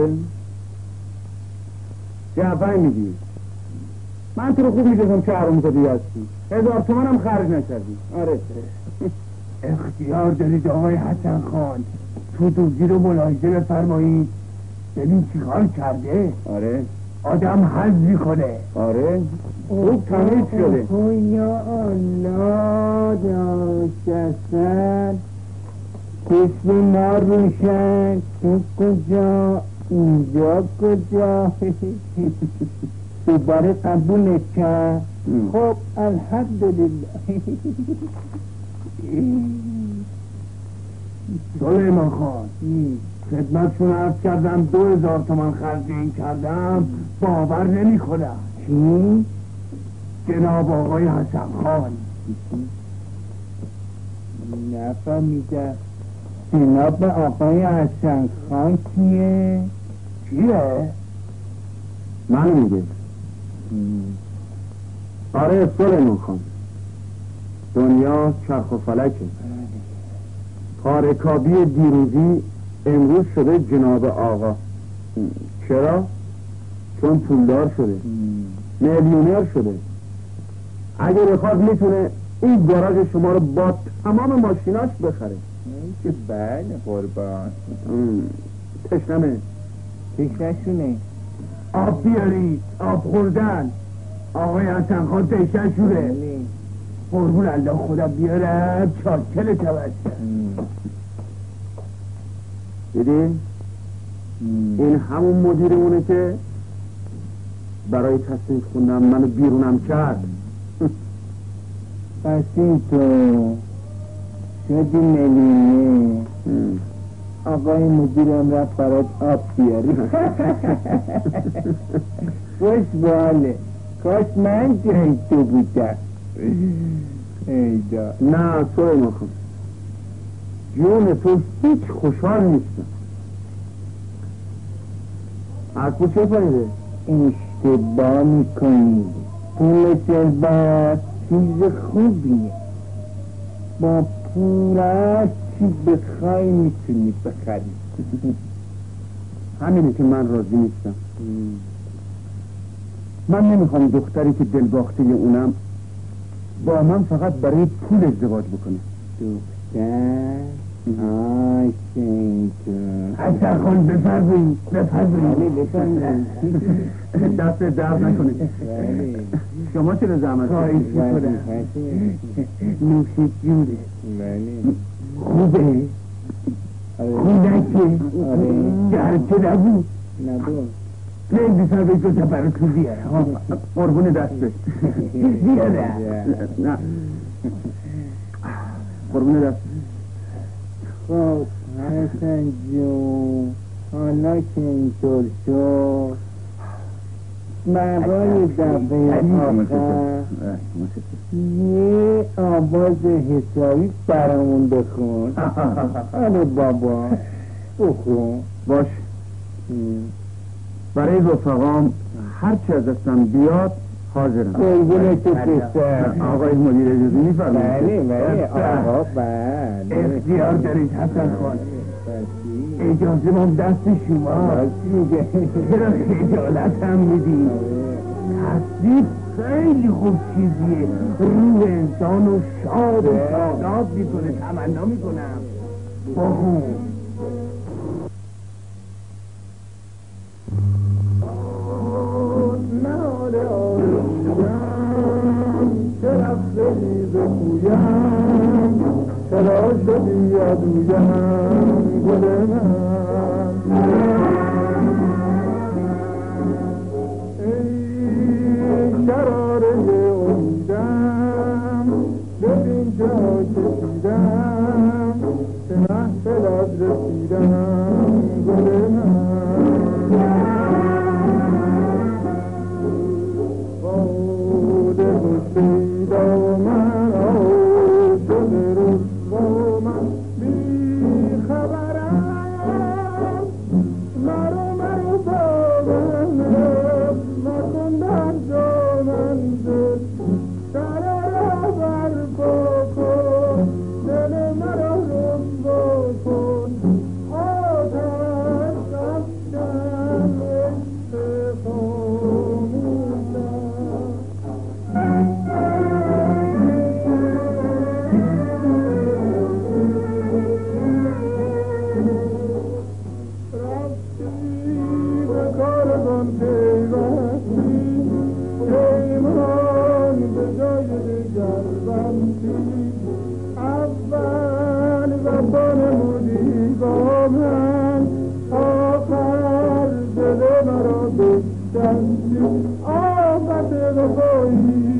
چه حفظ میگی؟ من تو رو خوب میگذم چه حروم زدی هستی، هزار تومن هم خرج نکردی. آره اختیار دارید آقای حسن خان، تو دوزی رو ملاحظه بفرمایید ببین چی کار کرده. آره آدم حظ میکنه. آره خوب تمیز شده. اوه یا الله، داشتن کسی ما روشن. تو کجا؟ اینجا کجا؟ دوباره قبولت کرد. خب الحمدلله. سلیمان خان، خدمتشون عرض کردم دو هزار تومن خرج این کردم، باور نمی کنم. چی؟ جناب آقای حسن خان. نفهمیدم. جناب آقای حسن خان کیه؟ کیه؟ من میگه. آره سلیمان خان، دنیا چرخ و فلکه. پارکابی دیروزی امروز شده جناب آقا. چرا؟ چون پولدار شده، میلیونر شده. اگه بخواد میتونه این گاراژ شما رو با تمام ماشیناش بخره. که بله قربان. تشنمه تشنشونه. آب بیارید، آب خوردن. آقای حسن خان تیشه شوره قربون الله خدا بیارم چاکل توسط دیدی؟ این همون مدیرمونه که برای تصنیف خوندم منو بیرونم کرد. پس این تو شدی ملینه آقای مدیرم رفت برات آب بیاری. خوش باله کاش من جای تو بودم. ایدا نه سلیمان خان جون تو هیچ خوشحال نیستم. از تو چه فایده؟ اشتباه میکنی پول ثروت چیز خوبیه با پول چی بخوای میتونی بخری. همینه که من راضی نیستم. من نمیخوام دختری که دلباخته اونم با من فقط برای پول ازدواج بکنه. دختر؟ آی شیطان حسن خان بفرمایید بفرمایید دست درد نکنید. شما چرا زحمت خواهیش میکنم نوش جوره خوبه خونکه گرچه نبود نبود خیلی سر تو برای تو بیاره قربون دسته بیاره نه قربون دست. خب حسن جون حالا که اینطور شد برای دفعه آخر یه آواز حسابی برامون بخون. آره بابا بخون. باش برای رفقام هرچی از دستم بیاد حاضرم. قربون تو پسر. آقای مدیر اجازه میفرمایید؟ بله بله آقا بله اختیار دارید حسن خان. اجازه ما دست شما. چرا خجالت هم میدید؟ تصدیق خیلی خوب چیزیه روح انسان رو شاد و شاداب میکنه. تمنا میکنم بخون. چرا خیلی بگویم چرا شدی عدویم گل من ای شراره امیدم ببین جا کشیدم به محفلت رسیدم گل من پیدا من آو شده روز با من بی خبرم مرو مرو با من مکن در جا من دل قرار برپا کن دل مرا رسوا کن آتش افکن عشق خاموشم اول زبان مودی با من آخر دل مرا بشکستی آفت وفایی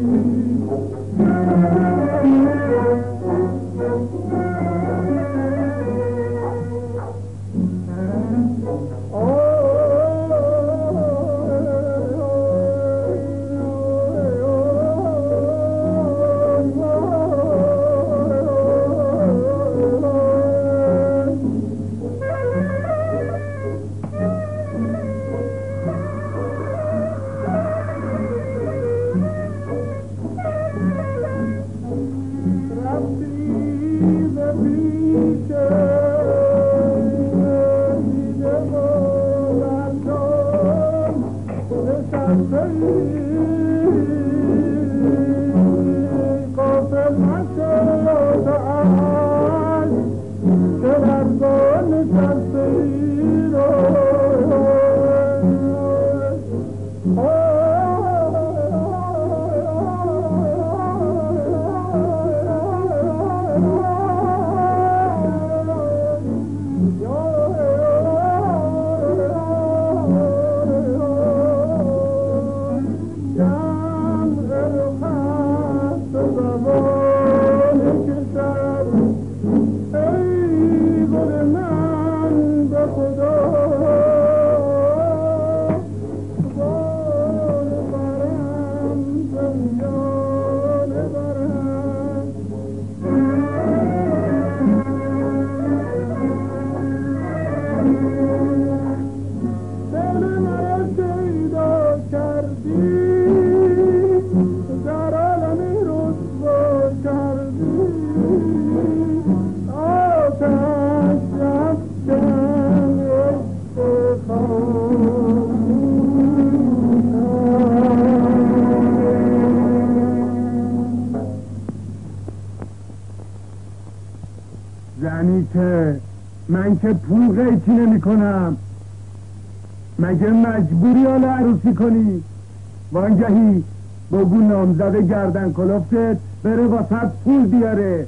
یعنی که من که پول قیچی نمی کنم، مگه مجبوری حالا عروسی کنی؟ وانگهی بگو نامزد گردن کلفتت بره واسط پول بیاره.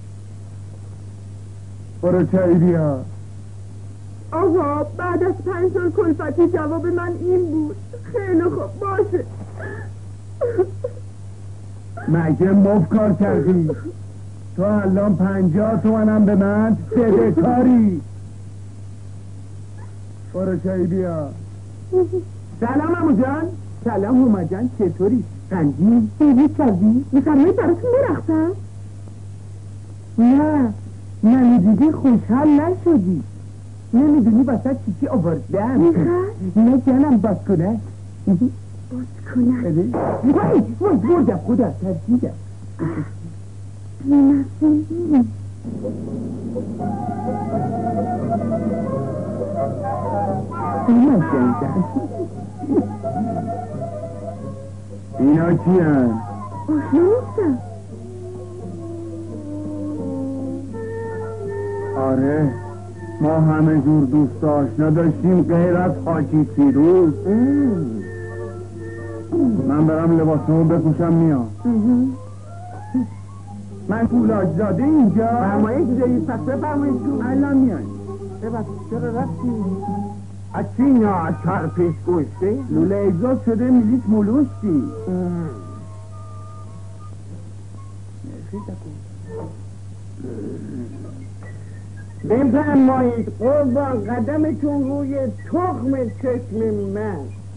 برو چایی بیا. آقا بعد از پنج سال کلفتی جواب من این بود. خیلی خوب باشه. مگه مف کار کردی؟ تو الان پنجاه تومنم به من بده کاری. برو چایی بیا. سلام عمو جان. سلام اوما جان، چطوری؟ قندی؟ بیبی کردی؟ میفرمایی براتون برختم؟ نه منو دیدی خوشحال نشدی. نمیدونی واسه چی چی آوردم؟ میخواد؟ نه جانم باز کنه. باز کنه وای وای بردم خدا ترسیدم. بی‌مسئولی. اوما جان جان اینا کی هن؟ آشنا نیستم. آره ما همه جور دوست آشنا داشتیم غیر از حاجی فیروز. من برم لباسمو بپوشم میام. من پولاج زاده اینجا. فرمایش دارید پس بفرمایید تو. الان میان. ببخش چرا رفتی؟ از چی اینا؟ از چرپیش گوشته؟ لوله اگزاز شده میلیت ملوشتی. بفرمایید قربان قدمتون روی تخم چشم من.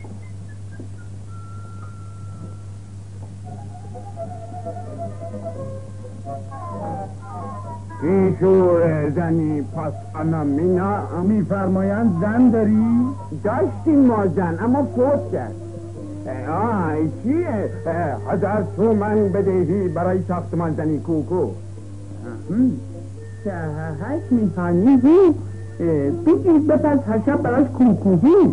این شور زنی پس انا مینا میفرمایند زن داری؟ داشتیم ما زن اما فوت کرد. آه چیه؟ هزار تومن بدهی برای ساختمان زنی کوکو. هشت میخانی هو بگید بپس هشت براش کوکوهی.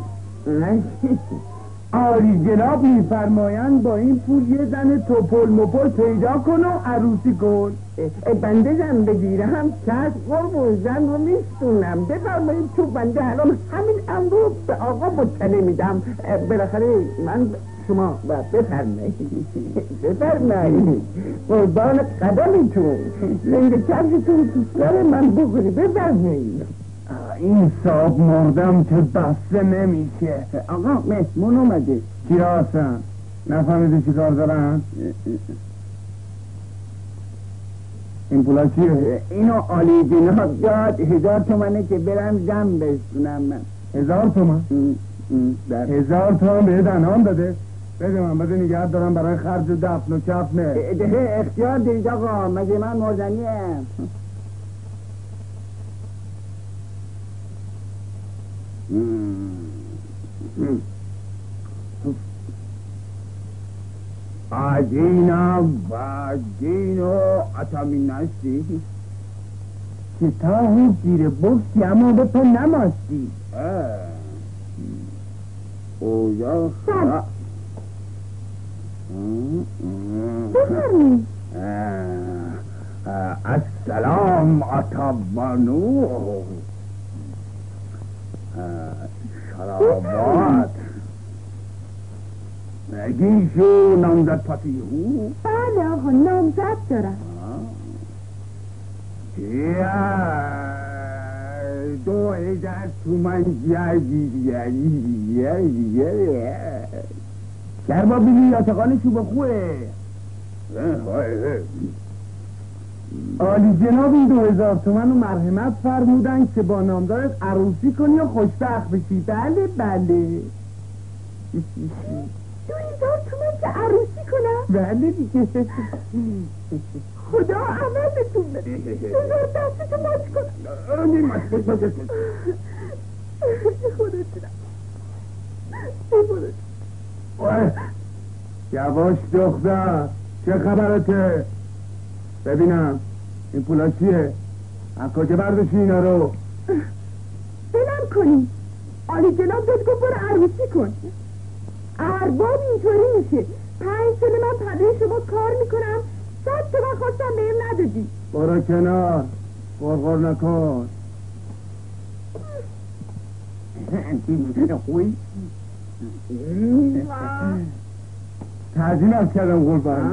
آری جناب میفرمایند با این پول یه زن توپل مپل پیدا کن و عروسی کن. بنده زن بگیرم چشم قربون زن رو میستونم. بفرمایید تو بنده الان همین امرو به آقا مطلع میدم. بالاخره من شما بفرمایید بفرمایید قربان قدمتون لنگ کفشتون تو سر من بگوری. بفرمایید. این صاحب مردم که بسته نمیشه. آقا مهمون اومده. کی هستن؟ نفهمیده چی کار دارن؟ این پولا چیه؟ اینو عالی جناب داد هزار تومنه که برم زن بستونم من. هزار تومن؟ هزار تومن به دنام داده؟ بده من بده نگه دارم برای خرج و دفن و کفنه. ده اختیار دید آقا مگه من مردنیم. آجینا باجینو اتامین نستی که تا هون گیره بخشی اما به پا نماستی. اوزا سلام بفرمید. السلام اتابانو شرابات نگیشو نامزد پتیهو. بله آقا نامزد دارم. دو هزار تومن کربا بیلی یاتقانشو بخوه. عالی جناب این دو هزار تومن رو مرحمت فرمودن که با نامدارت عروسی کنی و خوشبخت بشی. بله بله. دو هزار تومن که عروسی کنم؟ بله دیگه. خدا عوضتون بده. بذار دستتو ماچ کنم. نیم ماچ کن ماچ کن. خودتونم خودتونم. یواش دختر چه خبرته؟ ببینم این پولا چیه؟ از کجا برداشتی اینا رو؟ بلم کنی عالی جناب داد گفت برو عروسی کن. ارباب اینطوری میشه. پنج سال من پدر شما کار میکنم صد تومن خواستم بهم ندادی. برو کنار. غرغر نکن. خوی تعظیم از کردم قربان.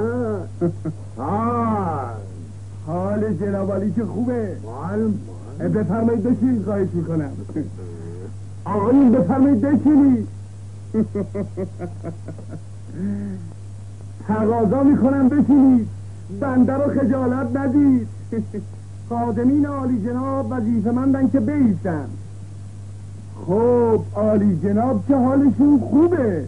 حال جناب علی که خوبه؟ بفرمایید بشینید، خواهش میکنم. آقایون بفرمایید بشینید. تقاضا میکنم بشینید، بنده رو خجالت ندید. خادمین عالی جناب وظیفه مندن که بایستن. خب عالی جناب که حالشون خوبه؟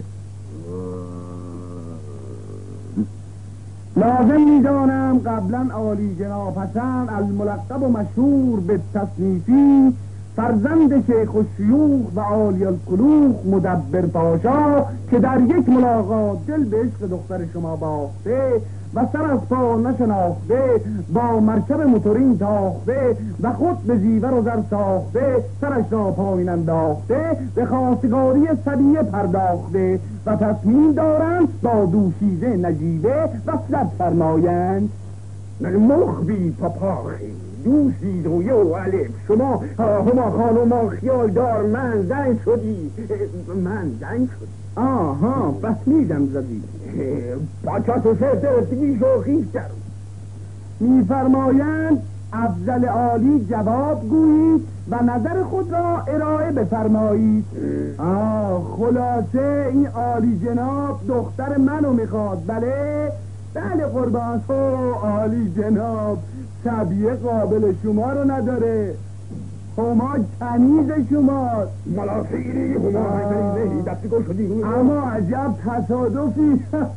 لازم میدانم قبلا عالی جناب حسن الملقب و مشهور به تصنیفی فرزند شیخ الشیوخ و عالی القلوخ مدبر پاشا که در یک ملاقات دل به عشق دختر شما باخته و سر از پا نشناخته، با مرکب موتورین تاخته و خود به زیور و زر ساخته، سرش را پایین انداخته، به خواستگاری صبیه پرداخته و تصمیم دارند با دوشیزه نجیبه وصلت فرمایند. مخبی پاپاخی دوشی دویه و علف شما هما خانوما خیال دار من زن شدی، من زن شدی. آها فهمیدم زدی. پاچا تو سر درستگی شوخی کرد. میفرمایند افضل عالی جواب گویید و نظر خود را ارائه بفرمایید. آه خلاصه این عالی جناب دختر منو میخواد. بله بله قربان. تو عالی جناب شبیه قابل شما رو نداره، هما کنیز شماست. ملاسیری هما کنیزه دستی گل شدی. اما عجب تصادفی.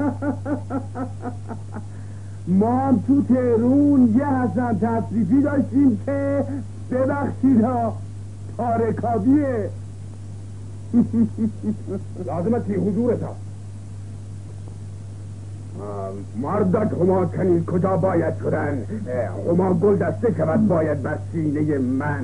ما هم تو تهرون یه حسن تصریفی داشتیم که ببخشید ها تارکابیه. لازمت لی حضورت ها مردک هما کنیز کجا باید شدن؟ هما گل دسته شود باید بر سینه من.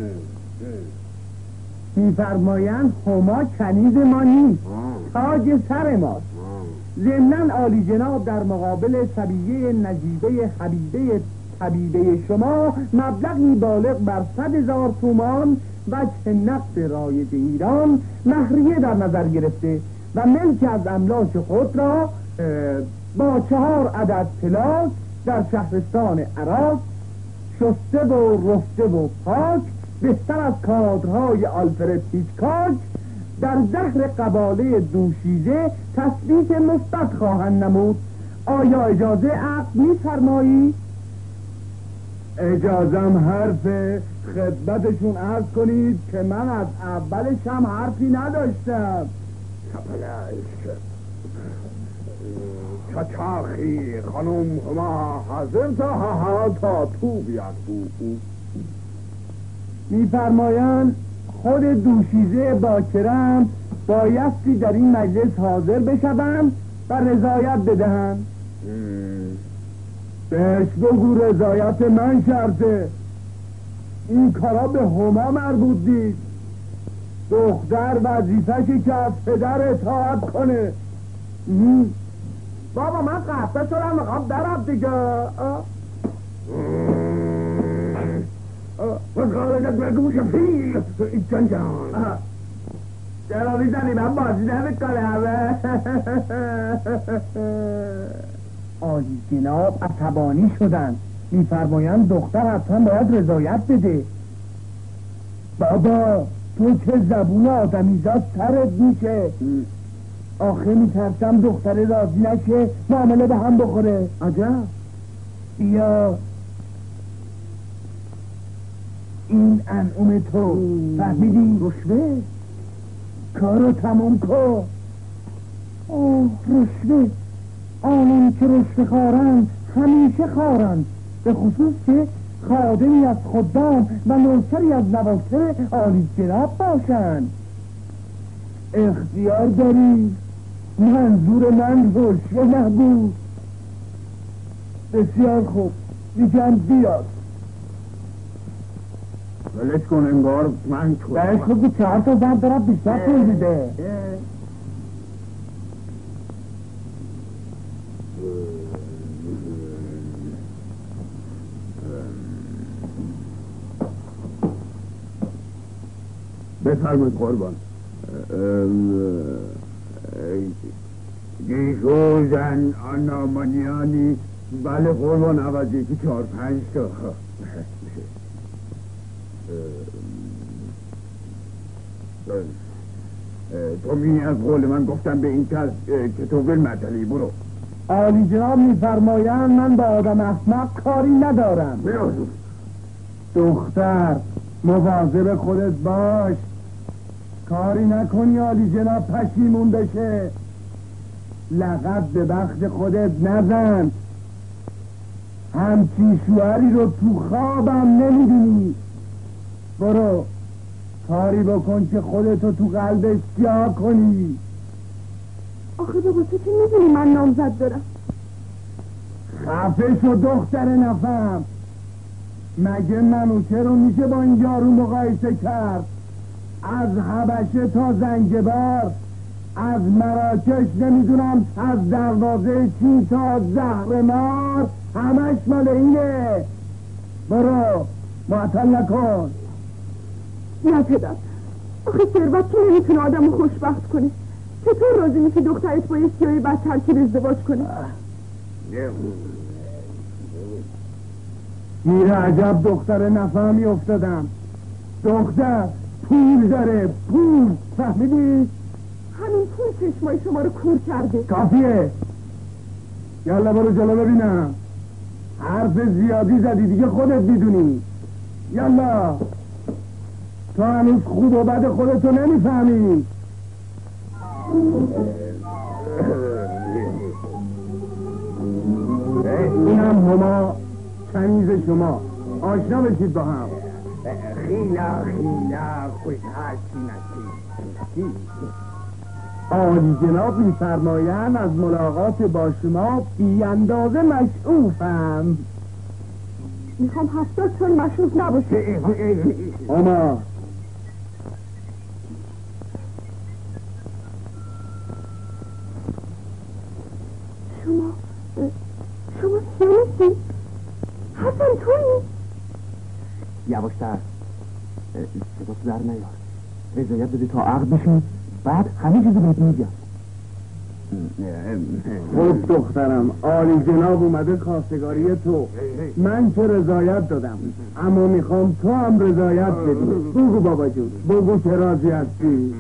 میفرمایند هما کنیز ما نیست، تاج سر ماست. ضمناً عالی جناب در مقابل صبیه نجیبه حبیبه حبیبه شما مبلغی بالغ بر صد هزار تومان وجه نقد رایج ایران مهریه در نظر گرفته و ملک از املاک خود را با چهار عدد پلاک در شهرستان عراق شسته و رفته و پاک بهتر از کادرهای آلفرد هیچکاک در زهر قباله دوشیزه تثبیت مثبت خواهند نمود. آیا اجازه عقد می‌فرمایید؟ اجازم حرف خدمتشون عرض کنید که من از اولش هم حرفی نداشتم. سپلش چاچاخی خانم هما حاضر تا ها ها تا تو بیاد. می‌فرمایند خود دوشیزه باکرم بایستی در این مجلس حاضر بشوند و رضایت بدهند. بهش بگو رضایت من شرطه. این کارا به هما مربوط نیست. دختر وظیفه‌شه که از پدر اطاعت کنه. بابا من قصه شدم میخوام برم دیگه. وقالت بگوش فیل جان جان چرا میزنی من بازی نمیکنم. عالی جناب عصبانی شدن. میفرمایند دختر حتما باید رضایت بده. بابا تو که زبون آدمیزاد سرت میشه. آخه میترسم دختر راضی نشه معامله به هم بخوره. عجب. بیا این انعام تو فهمیدی؟ رشوه کارو تموم کن. اوه رشوه آنان که رشوه خارند همیشه خارند، به خصوص که خادمی از خدام و نوکری از نواکر عالی جناب باشند. اختیار داری. منظور من رشوه نبود. بسیار خوب میگم بیاد. ولش کن انگار من تو بهش بگو چهار تا زن دارم بیشتر تولیده. بفرمایید قربان. گیشو زن آنامانیانی. بله قربان، عوضی که چهار پنج تا. تو می از قول من گفتم به این کس که تو ول مدلی برو. عالی جناب میفرمایند من با آدم احمق کاری ندارم. بیازو دختر مواظب خودت باش، کاری نکنی عالی جناب پشیمون بشه. لقب به بخت خودت نزن، همچی شوهری رو تو خوابم نمیدونی. برو کاری بکن که خودتو تو قلبش جا کنی. آخه بابا تو که میدونی من نامزد دارم. خفه شو دختر نفهم، مگه منوچه رو میشه با این یارو مقایسه کرد؟ از حبشه تا زنگبار، از مراکش نمیدونم از دروازه چین تا زهرمار، همش مال اینه. برو معطل نکن. نه پدر، آخه ثروت که نمیتونه آدمو خوشبخت کنه. چطور راضی میشه دخترت با یه سیاهی بد ترکیب ازدواج کنه؟ میره عجب دختر نفهمی افتادم. دختر پول داره، پول، فهمیدی؟ همین پول چشمای شما رو کور کرده. کافیه، یالا برو جلو ببینم. حرف زیادی زدی دیگه، خودت میدونی. یالا، تو هنوز خوب و بد خودتو نمیفهمی. اینم هما کنیز شما، آشنا بشید با هم. خیلا خیلا خوش هستی نکی. عالی جناب میفرمایند از ملاقات با شما بی اندازه مشعوفم. میخوام هفتاد سال مشعوف نباشه. اما شما شما سیانستی؟ حسن تویی؟ یواشتر صدا تو در نیار، رضایت بده تا عقد بشین، بعد همه چیزو بهت میگم. خوب دخترم، عالی جناب اومده خواستگاری تو. من که رضایت دادم، اما میخوام تو هم رضایت بدی. بگو بابا جون، بگو که راضی هستی.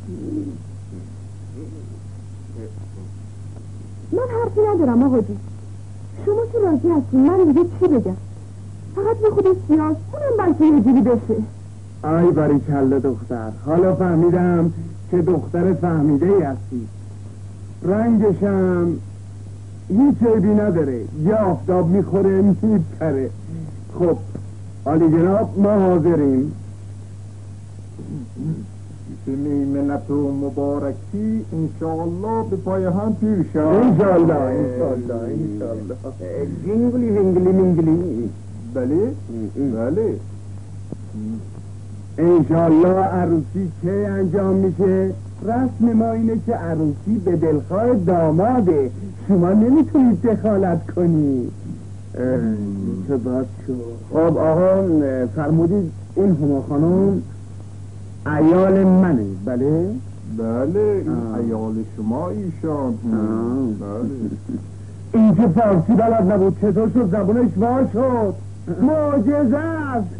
من حرفی ندارم آقا جون، شما که راضی هستی من دیگه چی بگم؟ فقط به خود سیاس اونم بلکه یه جوری بشه. آی باریکلا دختر، حالا فهمیدم که دختر فهمیده ای هستی. رنگشم هیچ عیبی نداره، یه آفتاب میخوره میپره. خب عالی جناب ما حاضریم. بسمی منت و مبارکی انشاءالله به پای هم پیر شد. انشاءالله انشاءالله انشاءالله. جینگلی وینگلی منگلی. بله بله. انشاءالله عروسی که انجام میشه؟ رسم ما اینه که عروسی به دلخواه داماده، شما نمیتونید دخالت کنید. چه بد شد. خب آقا فرمودید این هما خانم عیال منه؟ بله بله این عیال شما ایشان. بله. این که فارسی بلد نبود چطور شد زبونش وا شد؟ معجزه است.